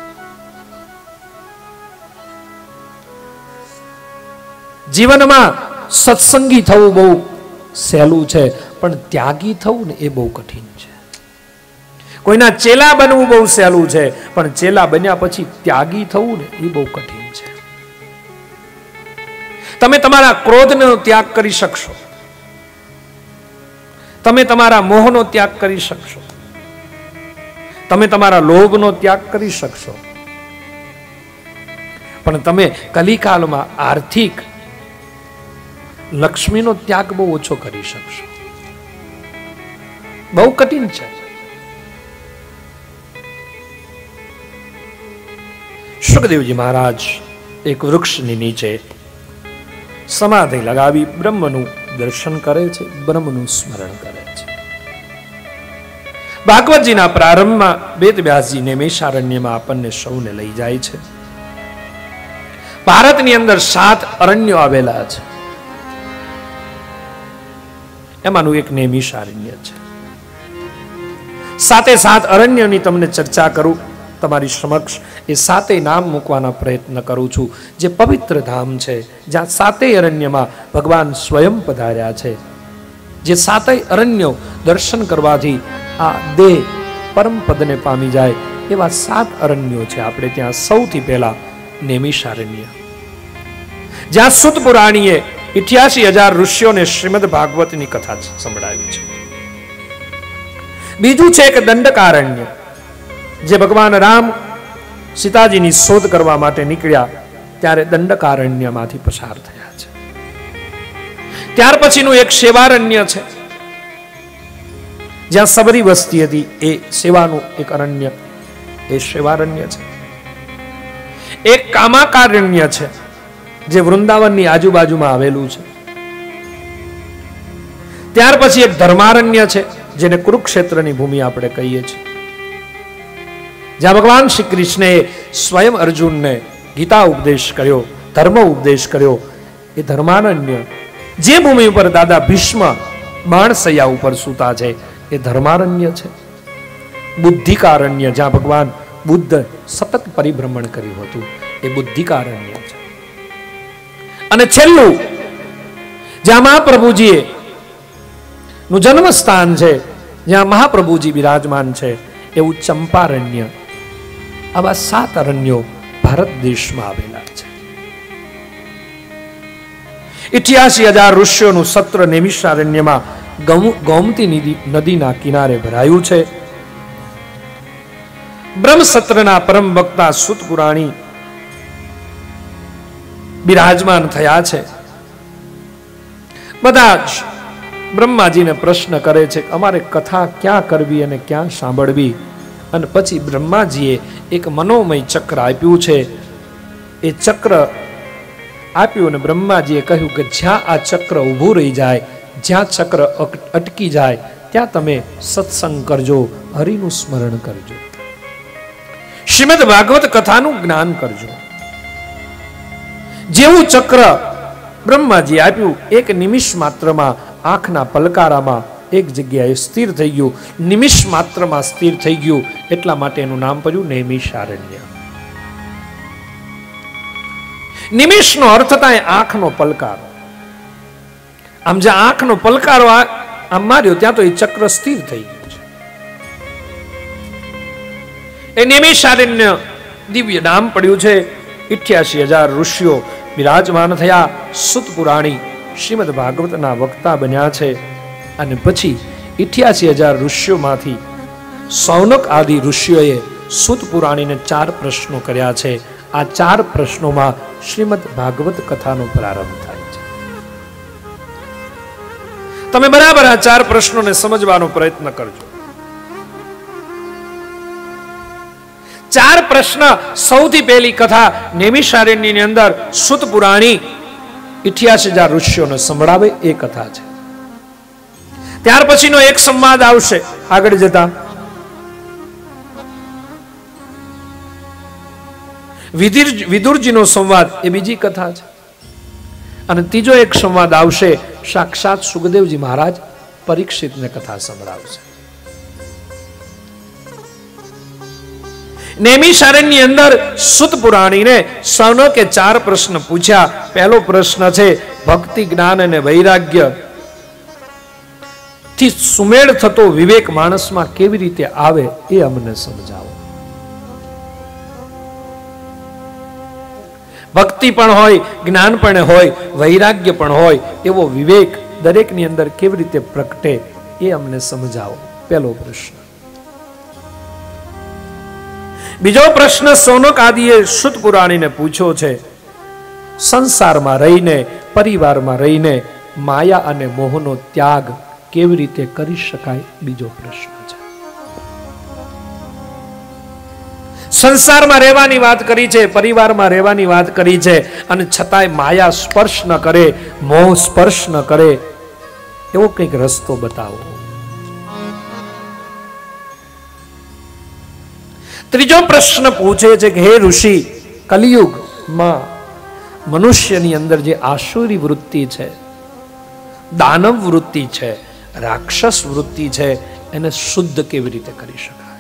જીવનમાં સત્સંગી થવું બહુ સહેલું છે, પણ ત્યાગી થવું ને એ બહુ કઠિન છે. કોઈના ચેલા બનવું બહુ સહેલું છે, પણ ચેલા બન્યા પછી ત્યાગી થવું ને એ બહુ કઠિન છે. તમે તમારા ક્રોધનો ત્યાગ કરી શકશો, તમે તમારા મોહનો ત્યાગ કરી શકશો, તમે તમારા લોભનો ત્યાગ કરી શકશો, પણ તમે કલિકાલમાં આર્થિક લક્ષ્મીનો ત્યાગ બહુ ઓછો કરી શકશો. બહુ કઠિન છે. સુખદેવજી મહારાજ એક વૃક્ષની નીચે સમાધિ લગાવી બ્રહ્મનું દર્શન કરે છે, બ્રહ્મનું સ્મરણ કરે છે. ભાગવતજીના પ્રારંભમાં વેદવ્યાસજી નૈમિષારણ્યમાં આપણને સૌને લઈ જાય છે. ભારતની અંદર 7 અરણ્યો આવેલા છે, એમાંનું એક નૈમિષારણ્ય છે. 7 અરણ્યની તમને ચર્ચા કરું તમારી સમક્ષ. એ 7 નામ મૂકવાના પ્રયત્ન કરું છું, જે પવિત્ર ધામ છે, જ્યાં 7 અરણ્યમાં ભગવાન સ્વયં પધાર્યા છે. જે 7 અરણ્યો દર્શન કરવાથી આ દેહ પરમ પદને પામી જાય એવા 7 અરણ્યો છે. આપણે ત્યાં સૌથી પહેલા નૈમિષારણ્ય, જ્યાં સુત પુરાણીએ 88,000 ઋષિઓને શ્રીમદ ભાગવતની કથા સંભળાવી છે. બીજું છે એક દંડકારણ્ય, જે ભગવાન રામ સીતાજીની શોધ કરવા માટે નીકળ્યા ત્યારે દંડકારણ્યમાંથી પસાર થયા છે. ત્યાર પછીનું એક સેવારણ્ય છે, જ્યાં સબરી વસ્તી હતી, એ સેવાનું એક અરણ્ય, એ સેવારણ્ય છે. એક કામાકારણ્ય છે, જે વૃંદાવનની આજુબાજુમાં આવેલું છે. ત્યાર પછી એક ધર્મારણ્ય છે, જેને કુરુક્ષેત્રની ભૂમિ આપણે કહીએ છીએ, જ્યાં ભગવાન શ્રી કૃષ્ણે સ્વયં અર્જુનને ગીતા ઉપદેશ કર્યો, ધર્મ ઉપદેશ કર્યો. એ ધર્મારણ્ય, જે ભૂમિ ઉપર દાદા ભીષ્મ બાણસૈયા ઉપર સૂતા છે, એ ધર્મારણ્ય છે. બુદ્ધિકારણ્ય, જ્યાં ભગવાન બુદ્ધ સતત પરિભ્રમણ કર્યું હતું, એ બુદ્ધિકારણ્ય છે. અને છેલ્લું, જ્યાં મહાપ્રભુજીએ નું જન્મ સ્થાન છે, જ્યાં મહાપ્રભુજી બિરાજમાન છે, એવું ચંપારણ્ય. આવા 7 અરણ્યો ભારત દેશમાં આવેલા છે. 88,000 ઋષિઓનું સત્ર નૈમિષારણ્યમાં ગૌમતી નદીના કિનારે ભરાયું છે. બ્રહ્મ સત્રના પરમ વક્તા સુત પુરાણી બિરાજમાન થયા છે. બધા જ બ્રહ્માજીને પ્રશ્ન કરે છે, અમારે કથા ક્યાં કરવી અને ક્યાં સાંભળવી. અને પછી બ્રહ્માજીએ એક મનોમય ચક્ર આપ્યું છે. એ ચક્ર આપ્યું અને બ્રહ્માજીએ કહ્યું કે જ્યાં આ ચક્ર ઊભું રહી જાય, જ્યાં ચક્ર અટકી જાય, ત્યાં તમે સત્સંગ કરજો, હરિનું સ્મરણ કરજો, શ્રીમદ ભાગવત કથાનું જ્ઞાન કરજો. જેવું ચક્ર બ્રહ્માજી આપ્યું, એક નિમિષ માત્રમાં આંખના પલકારામાં એક જગ્યાએ સ્થિર થઈ ગયું. નિમિષ માત્રમાં સ્થિર થઈ ગયું, એટલા માટે એનું નામ પડ્યું નૈમિષારણ્ય. નિમિષનો અર્થ થાય આંખનો પલકારો. આમ જ્યાં આંખનો પલકારો આમ માર્યો, ત્યાં તો એ ચક્ર સ્થિર થઈ ગયું છે. એ નૈમિષારણ્ય દિવ્ય નામ પડ્યું છે. 88,000 ઋષિઓ બિરાજમાન થયા. સુત પુરાણી શ્રીમદ ભાગવતના વક્તા બન્યા છે. અને પછી 88,000 ઋષિઓમાંથી સૌનક આદિ ઋષિઓએ સુત પુરાણીને 4 પ્રશ્નો કર્યા છે. આ 4 પ્રશ્નોમાં શ્રીમદ ભાગવત કથાનો પ્રારંભ થાય છે. તમે બરાબર આ 4 પ્રશ્નોને સમજવાનો પ્રયત્ન કરજો. 4 પ્રશ્ન. સૌથી પહેલી કથા નૈમિષારણ્યની અંદર સુત પુરાણી 88,000 ઋષિઓને સંભળાવે એ કથા છે. ત્યાર પછીનો એક સંવાદ આવશે આગળ જતા. વિદુરજીનો સંવાદ એ બીજી કથા છે. અને ત્રીજો એક સંવાદ આવશે, સાક્ષાત સુખદેવજી મહારાજ પરીક્ષિતને કથા સંભળાવશે. નૈમિષારણ્યની અંદર સુત પુરાણીને સૌનકે 4 પ્રશ્ન પૂછ્યા. પહેલો પ્રશ્ન છે ભક્તિ જ્ઞાન અને વૈરાગ્ય થી સુમેળ થતો વિવેક માણસમાં કેવી રીતે આવે એ અમને સમજાવો. ભક્તિ પણ હોય, જ્ઞાન પણ હોય, વૈરાગ્ય પણ હોય, એવો વિવેક દરેકની અંદર કેવી રીતે પ્રગટે એ અમને સમજાવો. પહેલો પ્રશ્ન. બીજો પ્રશ્ન સૌનક આદિએ સુત પુરાણીને પૂછ્યો છે, સંસારમાં રહીને, પરિવારમાં રહીને માયા અને મોહનો ત્યાગ કેવી રીતે કરી શકાય. બીજો પ્રશ્ન છે. સંસારમાં રહેવાની વાત કરી છે, પરિવારમાં રહેવાની વાત કરી છે, અને છતાંય માયા સ્પર્શ ન કરે, મોહ સ્પર્શ ન કરે, એવો કંઈક રસ્તો બતાવો. ત્રીજો પ્રશ્ન પૂછે છે કે હે ઋષિ, કલિયુગમાં મનુષ્યની અંદર જે આસુરી વૃત્તિ છે, દાનવ વૃત્તિ છે, રાક્ષસ વૃત્તિ છે, એને શુદ્ધ કેવી રીતે કરી શકાય.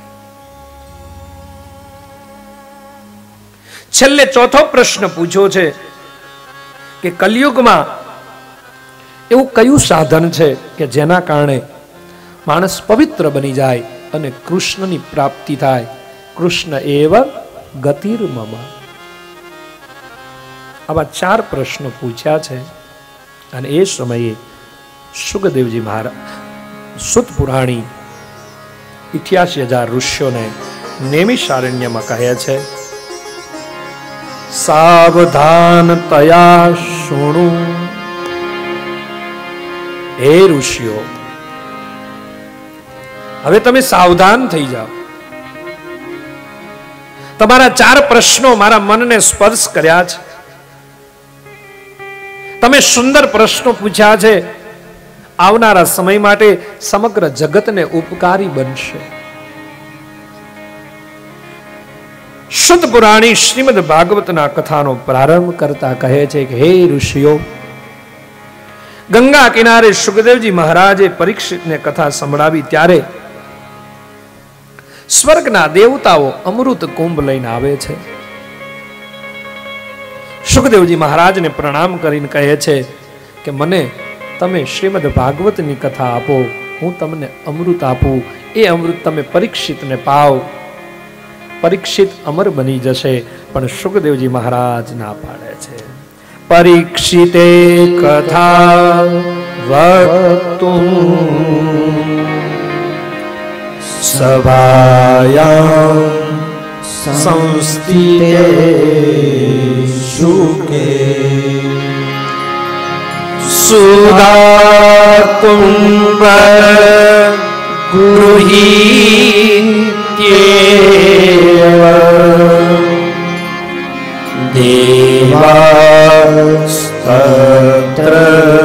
છેલ્લે ચોથો પ્રશ્ન પૂછ્યો છે કે કલિયુગમાં એવું કયું સાધન છે કે જેના કારણે માણસ પવિત્ર બની જાય અને કૃષ્ણની પ્રાપ્તિ થાય. કૃષ્ણ એવ ગતિર્મમ. આવા 4 પ્રશ્નો પૂછ્યા છે. અને એ સમયે સુખદેવજી મહારાજ સુત પુરાણી 88,000 ઋષિઓને નૈમિષારણ્યમાં કહે છે, સાવધાન તયા શુણુ. હે ઋષિઓ, હવે તમે સાવધાન થઈ જાઓ. તમારા 4 પ્રશ્નો મારા મનને સ્પર્શ કર્યા છે. તમે સુંદર પ્રશ્નો પૂછ્યા છે. આવનારા સમય માટે સમગ્ર જગતને ઉપકારી બનશે. સુત પુરાણી શ્રીમદ ભાગવતના કથાનો પ્રારંભ કરતા કહે છે કે હે ઋષિઓ, ગંગા કિનારે સુખદેવજી મહારાજે પરીક્ષિતને કથા સંભળાવી ત્યારે સ્વર્ગના દેવતાઓ અમૃત કુંભ લઈને આવે છે. સુખદેવજી મહારાજને પ્રણામ કરીને કહે છે કે મને તમે શ્રીમદ ભાગવતની કથા આપો, હું તમને અમૃત આપું. એ અમૃત તમે પરીક્ષિતને પાવ. પરીક્ષિત અમર બની જશે. પણ સુખદેવજી મહારાજ ના પાડે છે. પરીક્ષિતે કથા વક્તુમ સભાયાં સંસ્થિતે શુકે સુધાતુંબ ગૃહીત્યેવ દેવાસ્તત્ર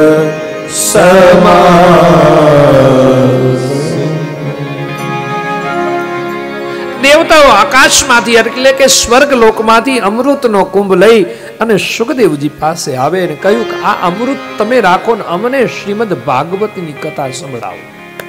દેવતાઓ આકાશમાંથી એટલે કે સ્વર્ગ લોકમાંથી અમૃતનો કુંભ લઈ અને સુખદેવજી પાસે આવે અને કહ્યું કે આ અમૃત તમે રાખો ને અમને શ્રીમદ ભાગવતની કથા સંભળાવો.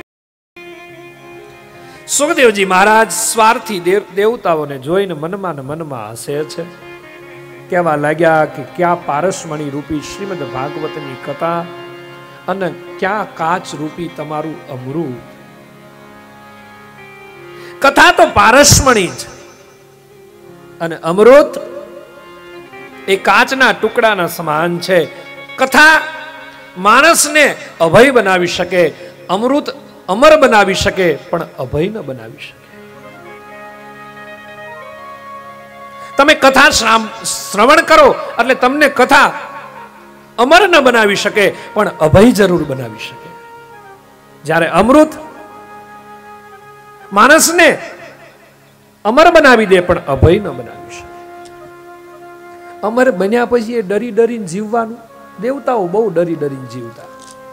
સુખદેવજી મહારાજ સ્વાર્થી દેવતાઓને જોઈને મનમાં ને મનમાં હસે છે. કહેવા લાગ્યા કે ક્યાં પારસમણી રૂપી શ્રીમદ ભાગવતની કથા અને ક્યાં કાચ રૂપી તમારું અમૃત. કથા તો પારસમણી છે, અને અમૃત એ કાચના ટુકડાના સમાન છે. કથા માણસને અભય બનાવી શકે, અમૃત અમર બનાવી શકે, પણ અભય ન બનાવી શકે. તમે કથા શ્રવણ કરો એટલે તમને કથા અમર ન બનાવી શકે, પણ અભય જરૂર બનાવી શકે. જ્યારે અમૃત માણસને અમર બનાવી દે, પણ અભય ન બનાવી શકે. અમર બન્યા પછી એ ડરી ડરીને જીવવાનું. દેવતાઓ બહુ ડરી ડરીને જીવતા.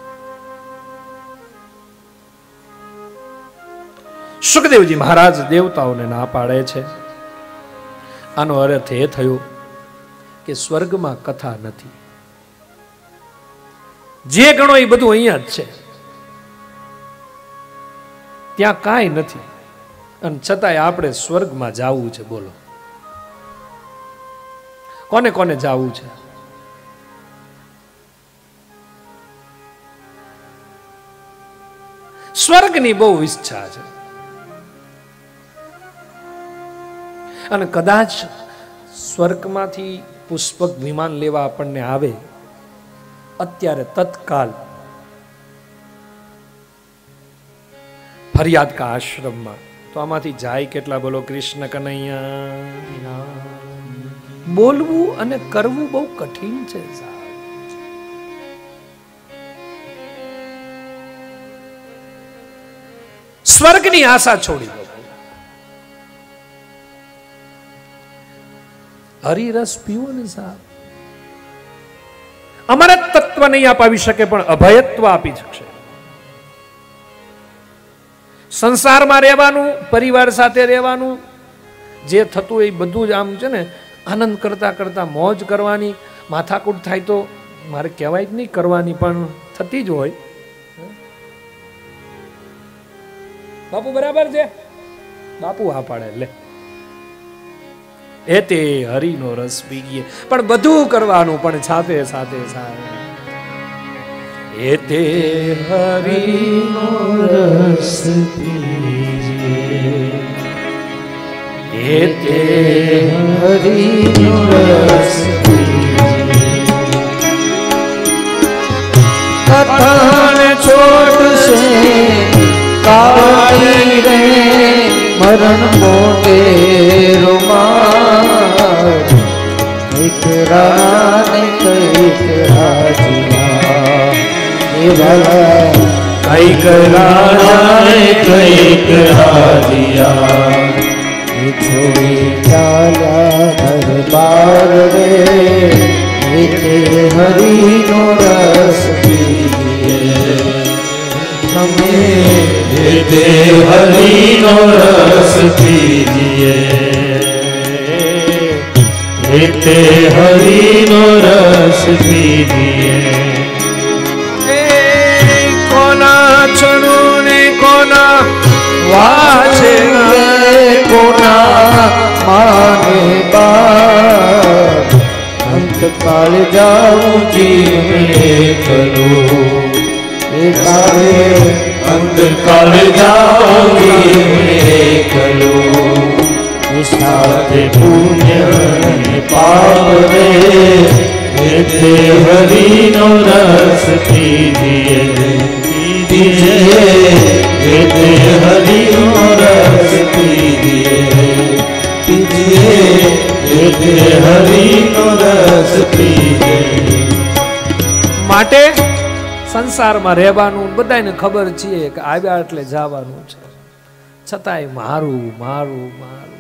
સુખદેવજી મહારાજ દેવતાઓને ના પાડે છે. આનો અર્થ એ થયો કે સ્વર્ગમાં કથા નથી. જે ગણો એ બધું અહીંયા જ છે, ત્યાં કાંઈ નથી. અને છતાંય આપણે સ્વર્ગમાં જવું છે. બોલો, કોને કોને જવું છે? સ્વર્ગની બહુ ઈચ્છા છે. અને કદાચ સ્વર્ગમાંથી પુષ્પક વિમાન લેવા આપણને આવે અત્યારે તત્કાલ ફરિયાદ કા આશ્રમમાં, તો આમાંથી જાય કેટલા? બોલો કૃષ્ણ કનૈયા. બોલવું અને કરવું બહુ કઠિન છે સાહેબ. સ્વર્ગની આશા છોડી દો. હરિરસ પીવો ને સાહેબ. અમરત તત્વ નહીં અપાવી શકે, પણ અભયત્વ આપી શકશે. સંસારમાં રહેવાનું, પરિવાર સાથે રહેવાનું, જે થતું એ બધું જ આમ છે ને, આનંદ કરતા કરતા મોજ કરવાની. માથાકૂટ થાય તો મારે કહેવાય જ નહીં કરવાની, પણ થતી જ હોય. બાપુ બરાબર છે? બાપુ હા પાડે લે. એ તે હરિનો રસ પીએ, પણ બધું કરવાનું, પણ સાથે સાથે સાથે. એ તે હરિનો રસ પીએ, એ તે હરિનો રસ પીએ. કથાને છોડશે કાળી રે મરણ મોટે રૂમાલ. કઈક રાને કઈક હાજિયા એ ભલા, કઈક રાજાને કઈક હાજિયા. એ છોડી ચાલ્યા દરબાર રે. એ તે હરિનો રસ પીએ અમે. એ તે હરિનો રસ પીજીએ, એ તે હરિનો રસ પીજીએ. કોના છણો ને કોના વાછે, કોના માને બાપ. અંતકાળ જાઉં જીવને કરું એ તારે. અંતકાળ જાઓગી કલો, સાથે પુણ્ય ને પાપ રે. એ તે હરિનો રસ પીજીએ, પીજીએ. એ તે હરિનો રસ પીજીએ, પીજીએ. એ તે હરિનો રસ પીજીએ. માટે સંસારમાં રહેવાનું બધાને ખબર છે કે આવ્યા એટલે જવાનું છે, છતાંય મારું મારું મારું.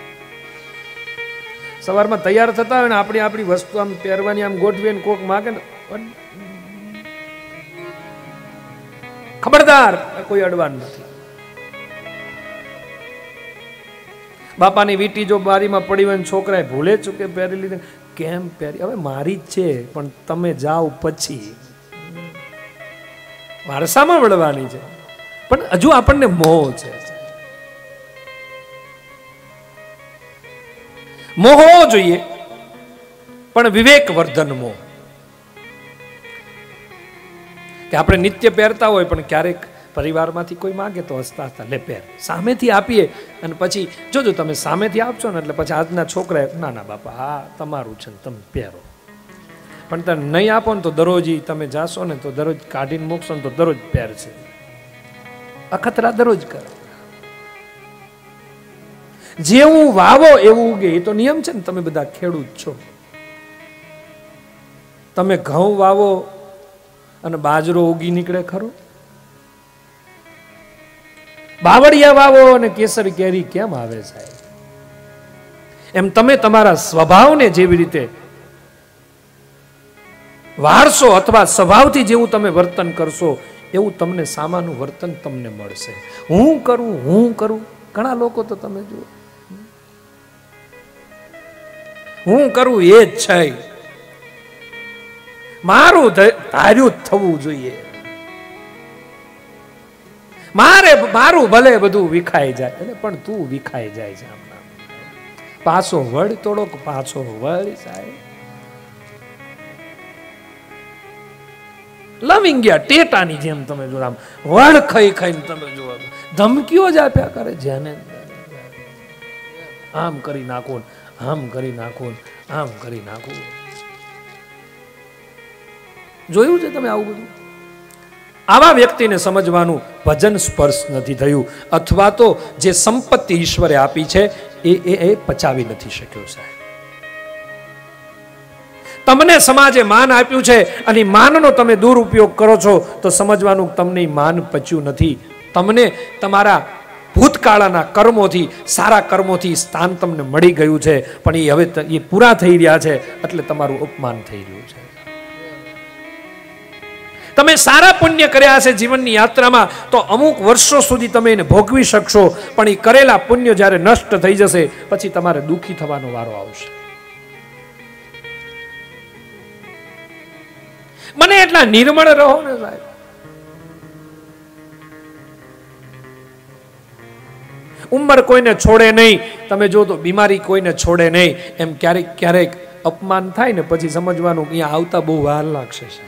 સવારમાં તૈયાર થતા હોય ને આપણી આપણી વસ્તુ આમ પહેરવાની આમ ગોઠવીને કોક માગે ને, ખબરદાર કોઈ અડવાનું નથી. બાપાની વીટી જો બારીમાં પડી હોય ને છોકરાએ ભૂલે ચૂકે પહેરી લીધી, કેમ પહેરી? હવે મારી જ છે, પણ તમે જાઓ પછી વારસામાં વળવાની છે. પણ હજુ આપણને મોહ છે. મોહ હોવો જોઈએ, પણ વિવેકવર્ધન મોહ. કે આપણે નિત્ય પહેરતા હોય પણ ક્યારેક પરિવારમાંથી કોઈ માગે તો હસતા હસતા લે પહેર, સામેથી આપીએ અને પછી જોજો તમે સામેથી આપશો ને એટલે પછી આજના છોકરા ના ના બાપા હા તમારું છે ને તમે પહેરો, પણ તમે નહીં આપો ને તો દરરોજ તમે જાશો ને તો દરરોજ કાઢીને મૂકશો ને તો દરરોજ પહેરશે, અખતરા દરરોજ કરો. જેવું વાવો એવું ઉગે, એ તો નિયમ છે ને. તમે બધા ખેડૂત છો, તમે ઘઉં વાવો અને બાજરો ઉગી નીકળે ખરો? બાવળિયા વાવો અને કેસરી કેરી કેમ આવે સાહેબ? એમ તમે તમારા સ્વભાવને જેવી રીતે વારસો અથવા સ્વભાવથી જેવું તમે વર્તન કરશો એવું તમને સામાનું વર્તન તમને મળશે. હું કરું ઘણા લોકો તો તમે જુઓ, હું કરું એ જ છે, મારું ધાર્યું થવું જોઈએ, મારું ભલે બધું વિખાઈ જાય, પણ તું વિખાઈ જાય છે હમણાં. પાછો વળ થોડોક પાછો વળ સાહેબ. લવિંગ ગયા ટેટાની જેમ તમે જો આમ વળ ખાઈ ખાઈને તમે જુઓ, ધમકીઓ જ આપ્યા કરે, જેને આમ કરી નાખો, આમ કરી નાખો, આમ કરી નાખો. જોયું છે તમે આવું બધું? આવા વ્યક્તિને સમજવાનું ભજન સ્પર્શ નથી થયું, અથવા તો જે સંપત્તિ ઈશ્વરે આપી છે એ પચાવી નથી શક્યો સાહેબ. તમને સમાજે માન આપ્યું છે અને માનનો તમે દુરુપયોગ કરો છો તો સમજવાનું તમને માન પચ્યું નથી. તમને તમારા ભૂતકાળના કર્મોથી, સારા કર્મોથી સ્થાન તમને મળી ગયું છે, પણ એ હવે એ પૂરા થઈ રહ્યા છે એટલે તમારું અપમાન થઈ રહ્યું છે. તમે સારા પુણ્ય કર્યા હશે જીવનની યાત્રામાં તો અમુક વર્ષો સુધી તમે એને ભોગવી શકશો, પણ એ કરેલા પુણ્ય જ્યારે નષ્ટ થઈ જશે પછી તમારે દુઃખી થવાનો વારો આવશે. મને એટલા નિર્મળ રહો ને સાહેબ. ઉંમર કોઈને છોડે નહીં, તમે જો તો બીમારી કોઈને છોડે નહીં. એમ ક્યારેક ક્યારેક અપમાન થાય ને પછી સમજવાનું અહીંયા આવતા બહુ વાર લાગશે સાહેબ.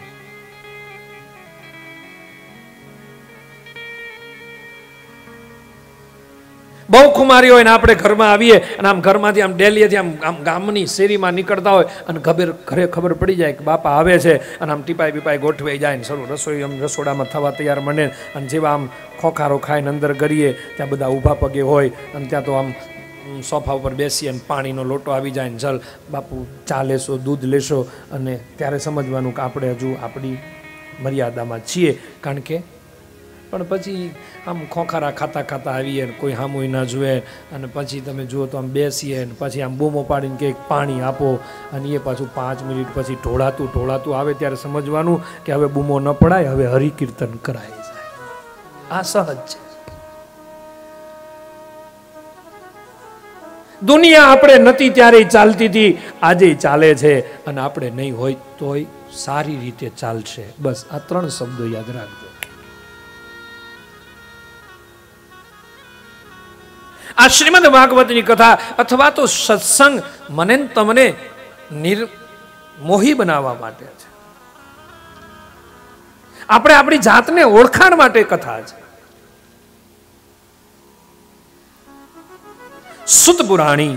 બહુ ખુમારી હોય ને આપણે ઘરમાં આવીએ અને આમ ઘરમાંથી આમ ડેલીએથી આમ ગામની શેરીમાં નીકળતા હોય અને ઘરે ખબર પડી જાય કે બાપા આવે છે અને આમ ટીપાઈ બીપાઈ ગોઠવાઈ જાય ને શરૂ રસોઈ આમ રસોડામાં થવા તૈયાર મને, અને જેવા આમ ખોખારો ખાઈને અંદર કરીએ ત્યાં બધા ઊભા પગે હોય અને ત્યાં તો આમ સોફા ઉપર બેસી અને પાણીનો લોટો આવી જાય ને ચલ બાપુ ચા લેશો, દૂધ લેશો, અને ત્યારે સમજવાનું કે આપણે હજુ આપણી મર્યાદામાં છીએ. કારણ કે પણ પછી આમ ખોખારા ખાતા ખાતા આવીએ ને કોઈ સામું ના જુએ અને પછી તમે જુઓ તો આમ બેસીએ ને પછી આમ બૂમો પાડીને કે પાણી આપો, અને એ પાછું 5 મિનિટ પછી ઢોળાતું આવે ત્યારે સમજવાનું કે હવે બૂમો ન પડાય, હવે હરિકીર્તન કરાય જાય. આ સહજ છે. દુનિયા આપણે નથી ત્યારે ચાલતી હતી, આજે ચાલે છે, અને આપણે નહીં હોય તોય સારી રીતે ચાલશે. બસ આ 3 શબ્દો યાદ રાખજો. આ શ્રીમદ ભાગવતની કથા અથવા તો સત્સંગ મને તમને મોહી બનાવવા માટે છે. આપણે આપણી જાતને ઓળખાણ માટે કથા છે. સુત પુરાણી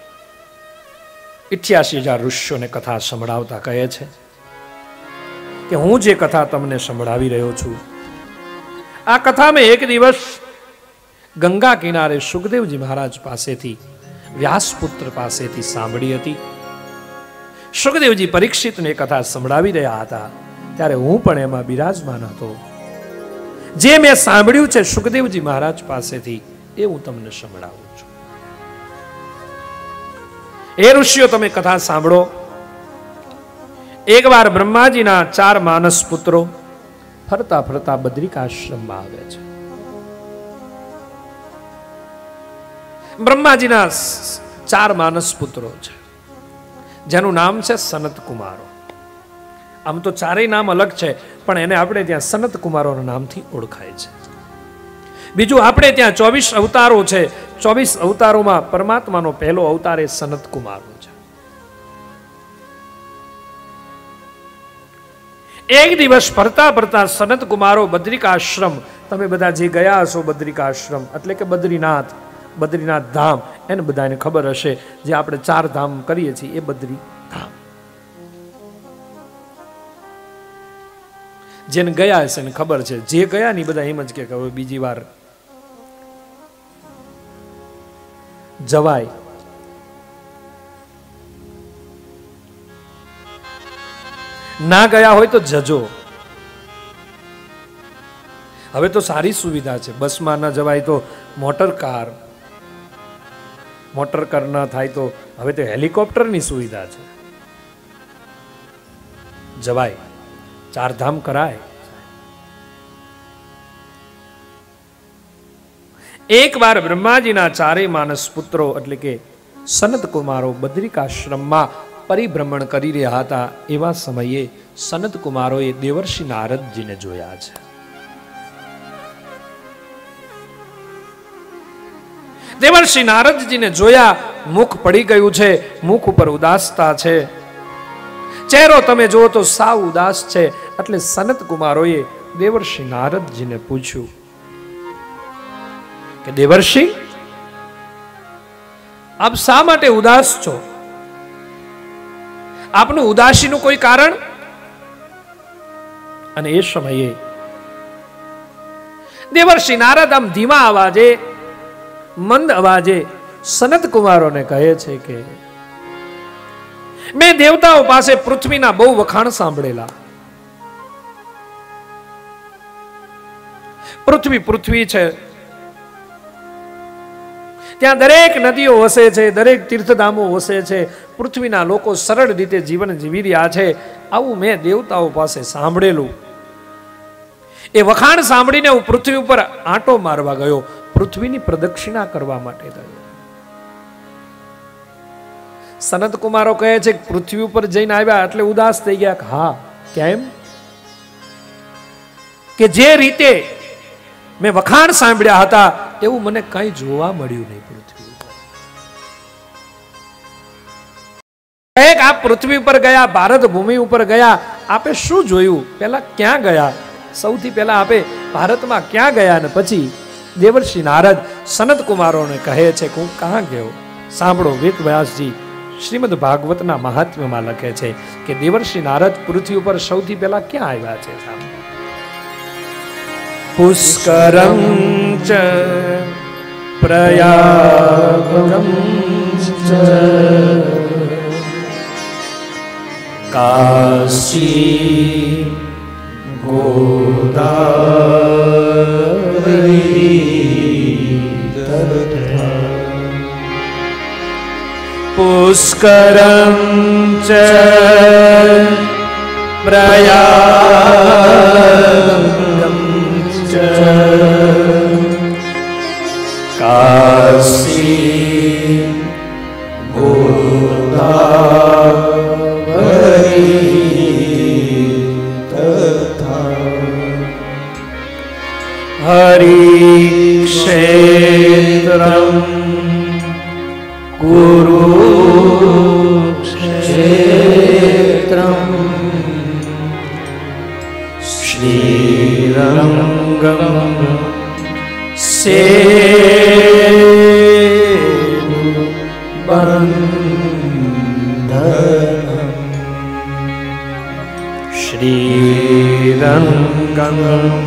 88,000 ઋષિઓને કથા સંભળાવતા કહે છે કે હું જે કથા તમને સંભળાવી રહ્યો છું આ કથા મેં એક દિવસ ગંગા કિનારે સુખદેવજી મહારાજ પાસેથી વ્યાસપુત્ર પાસેથી સાંભળી હતી. સુખદેવજી પરીક્ષિતને કથા સંભળાવી રહ્યા હતા ત્યારે હું પણ એમાં બિરાજમાન હતો. જે મેં સાંભળ્યું છે સુખદેવજી મહારાજ પાસેથી એ હું તમને સંભળાવું છું. એ ઋષિઓ તમે કથા સાંભળો. એકવાર બ્રહ્માજીના 4 માનસ પુત્રો ફરતા ફરતા બદ્રિકાશ્રમમાં આવે છે. બ્રહ્માજીના 4 માનસ પુત્રો છે જેનું નામ છે સનત કુમારો. આમ તો 4 નામ અલગ છે પણ એને આપણે ત્યાં સનત કુમારોના નામથી ઓળખાય છે. બીજું આપણે ત્યાં 24 અવતારો છે. 24 અવતારોમાં પરમાત્માનો પહેલો અવતાર એ સનત કુમારો છે. એક દિવસ ફરતા ફરતા સનત કુમારો બદ્રિકાશ્રમ તમે બધા જે ગયા હશો બદ્રિકાશ્રમ એટલે કે બદ્રીનાથ, બદ્રીનાથ ધામ, એને બધાને ખબર હશે. જે આપણે 4 ધામ કરીએ છીએ એ બદ્રી ધામ. જેને ગયા હશે એને ખબર છે. જે ગયા ની બધા એમ જ કે હવે બીજી વાર જવાય. ના ગયા હોય તો જજો. હવે તો સારી સુવિધા છે. બસમાં ના જવાય તો મોટર કાર ના થાય તો હવે તો હેલિકોપ્ટરની સુવિધા છે. જવાય, 4 ધામ કરાય. એક વાર બ્રહ્માજીના 4 માનસ પુત્રો એટલે કે સનત કુમારો બદ્રિકાશ્રમમાં પરિભ્રમણ કરી રહ્યા હતા. એવા સમયે સનત કુમારોએ દેવર્ષિ નારદજીને જોયા છે. દેવર્ષિ નારદજીને જોયા, મુખ પડી ગયું છે, મુખ ઉપર ઉદાસતા છે. ચહેરો તમે જુઓ તો સાવ ઉદાસ છે. એટલે સનત કુમારોએ દેવર્ષિ નારદજીને પૂછ્યું કે દેવર્ષિ, આપ શા માટે ઉદાસ છો? આપનું ઉદાસીનું કોઈ કારણ? અને એ સમયે દેવર્ષિ નારદ આમ ધીમા અવાજે, મંદ અવાજે સનત કુમારોને કહે છે કે મેં દેવતાઓ પાસે પૃથ્વીના બહુ વખાણ સાંભળેલા. પૃથ્વી છે, ત્યાં દરેક નદીઓ વસે છે, દરેક તીર્થધામો વસે છે. પૃથ્વીના લોકો સરળ રીતે જીવન જીવી રહ્યા છે. આવું મેં દેવતાઓ પાસે સાંભળેલું. એ વખાણ સાંભળીને હું પૃથ્વી ઉપર આંટો મારવા ગયો, પૃથ્વીની પ્રદક્ષિણા કરવા માટે ગયો. સનત કુમારો કહે છે કે પૃથ્વી ઉપર જઈને આવ્યા એટલે ઉદાસ થઈ ગયા. હા, કેમ? કે જે રીતે મેં વખાણ સાંભળ્યા હતા એવું મને કઈ જોવા મળ્યું નહીં પૃથ્વી ઉપર. આપ પૃથ્વી ઉપર ગયા, ભારત ભૂમિ ઉપર ગયા, આપે શું જોયું? પહેલા ક્યાં ગયા? સૌથી પહેલા આપે ભારતમાં ક્યાં ગયા? અને પછી દેવર્ષિ નારદ સનત કુમારોને કહે છે કે હું ક્યાં ગયો. સાંભળો, વેદવ્યાસજી શ્રીમદ ભાગવતના મહાત્મ્યમાં લખે છે કે દેવર્ષિ નારદ પૃથ્વી ઉપર સૌથી પહેલા ક્યાં આવ્યા છે? પુષ્કરમ ચ પ્રયાગમ ચ કાશી ગોદાવરી પુષ્કરમ ચ પ્રયાગમ ચ કાશી ગોદાવરી તથા હરિક્ષેત્રમ કુરુક્ષેત્રમ શ્રીરંગમ સેતુબંધનમ શ્રીરંગમ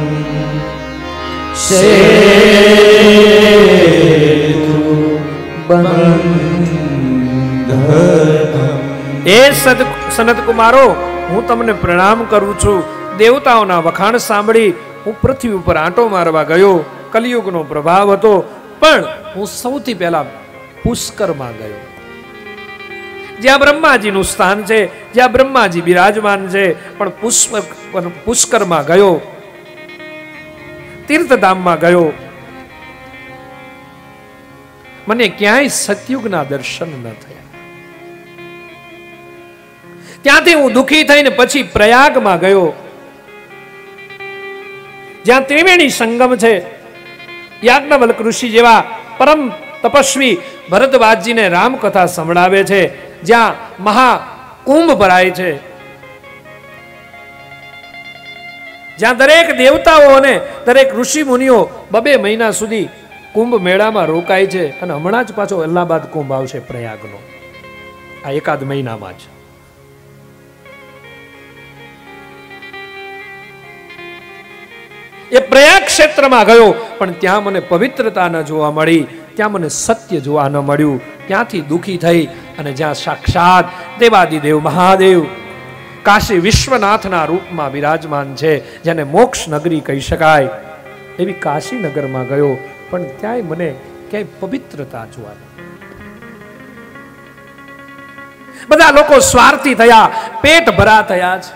સેતુબંધનમ. એ સનત કુમારો, હું તમને પ્રણામ કરું છું. દેવતાઓના વખાણ સાંભળી હું પૃથ્વી ઉપર આંટો મારવા ગયો. કલિયુગનો પ્રભાવ હતો, પણ હું સૌથી પહેલા પુષ્કરમાં ગયો, જ્યાં બ્રહ્માજીનું સ્થાન છે, જ્યાં બ્રહ્માજી બિરાજમાન છે. પણ પુષ્કરમાં ગયો, તીર્થધામમાં ગયો. મને ક્યાંય સતયુગના દર્શન ન થયા. ત્યાંથી હું દુઃખી થઈને પછી પ્રયાગમાં ગયો, જ્યાં ત્રિવેણી સંગમ છે. યાજ્ઞવલ્ક ઋષિ જેવા પરમ તપસ્વી ભરદ્વાજજીને રામકથા સંભળાવે છે, જ્યાં મહા કુંભ ભરાય છે, જ્યાં દરેક દેવતાઓ અને દરેક ઋષિ મુનિઓ 2 મહિના સુધી કુંભ મેળામાં રોકાય છે અને હમણાં જ પાછો અલ્હાબાદ કુંભ આવશે પ્રયાગનો આ એકાદ મહિનામાં જ. એ પ્રયાગ ક્ષેત્રમાં ગયો પણ ત્યાં મને પવિત્રતા ન જોવા મળી, ત્યાં મને સત્ય જોવા ન મળ્યું. ત્યાંથી દુખી થઈ અને જ્યાં સાક્ષાત દેવાદિદેવ મહાદેવ કાશી વિશ્વનાથના રૂપમાં બિરાજમાન છે, જેને મોક્ષ નગરી કહી શકાય, એવી કાશી નગરમાં ગયો પણ ત્યાંય મને ક્યાંય પવિત્રતા જોવા નહીં. બધા લોકો સ્વાર્થી થયા, પેટ ભરા થયા છે.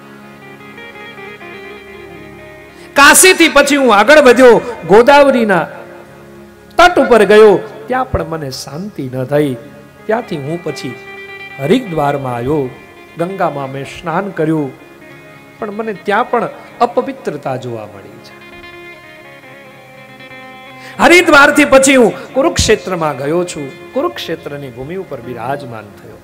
કાશીથી પછી હું આગળ વધ્યો, ગોદાવરીના તટ ઉપર ગયો, ત્યાં પણ મને શાંતિ ન થઈ. ત્યાંથી હું પછી હરિદ્વારમાં આવ્યો, ગંગામાં મેં સ્નાન કર્યું પણ મને ત્યાં પણ અપવિત્રતા જોવા મળી છે. હરિદ્વારથી પછી હું કુરુક્ષેત્રમાં ગયો છું, કુરુક્ષેત્રની ભૂમિ ઉપર બિરાજમાન થયો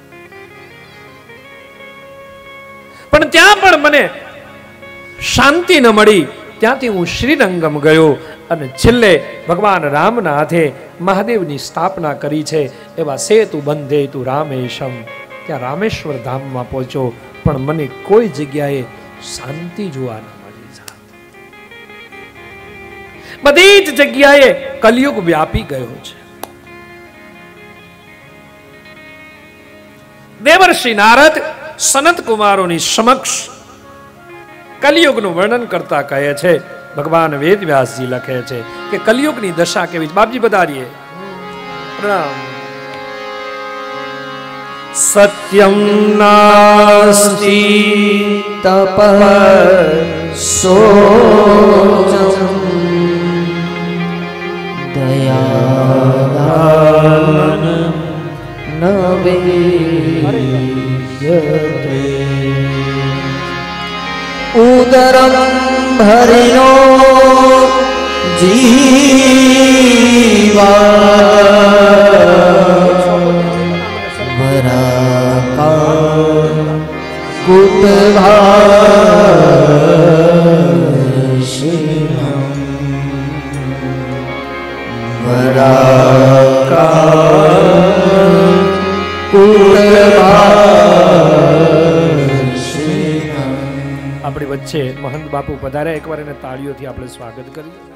પણ ત્યાં પણ મને શાંતિ ન મળી. ત્યાંથી હું શ્રીરંગમ ગયો અને છેલ્લે ભગવાન રામના હાથે મહાદેવની સ્થાપના કરી છે એવા સેતુ બંધે તું રામેશમ, ત્યાં રામેશ્વર ધામમાં પહોંચ્યો પણ મને કોઈ જગ્યાએ શાંતિ જોવા ન મળી. બધી જ જગ્યાએ કલિયુગ વ્યાપી ગયો છે. દેવર્ષિ નારદ સનત કુમારોની સમક્ષ કલિયુગનું વર્ણન કરતા કહે છે, ભગવાન વેદવ્યાસજી લખે છે કે કલિયુગની દશા કેવી. બાપજી બતાડીએ. પ્રણામ. સત્યમ નાસ્તિ તપઃ દયાદાન ન વિદ્યતે ઉદરમ ભરિનો જીવા વરાકા કુટભાષિણમ આપણી વચ્ચે મહંત બાપુ પધાર્યા, એકવાર એને તાળીઓથી આપણે સ્વાગત કરીએ.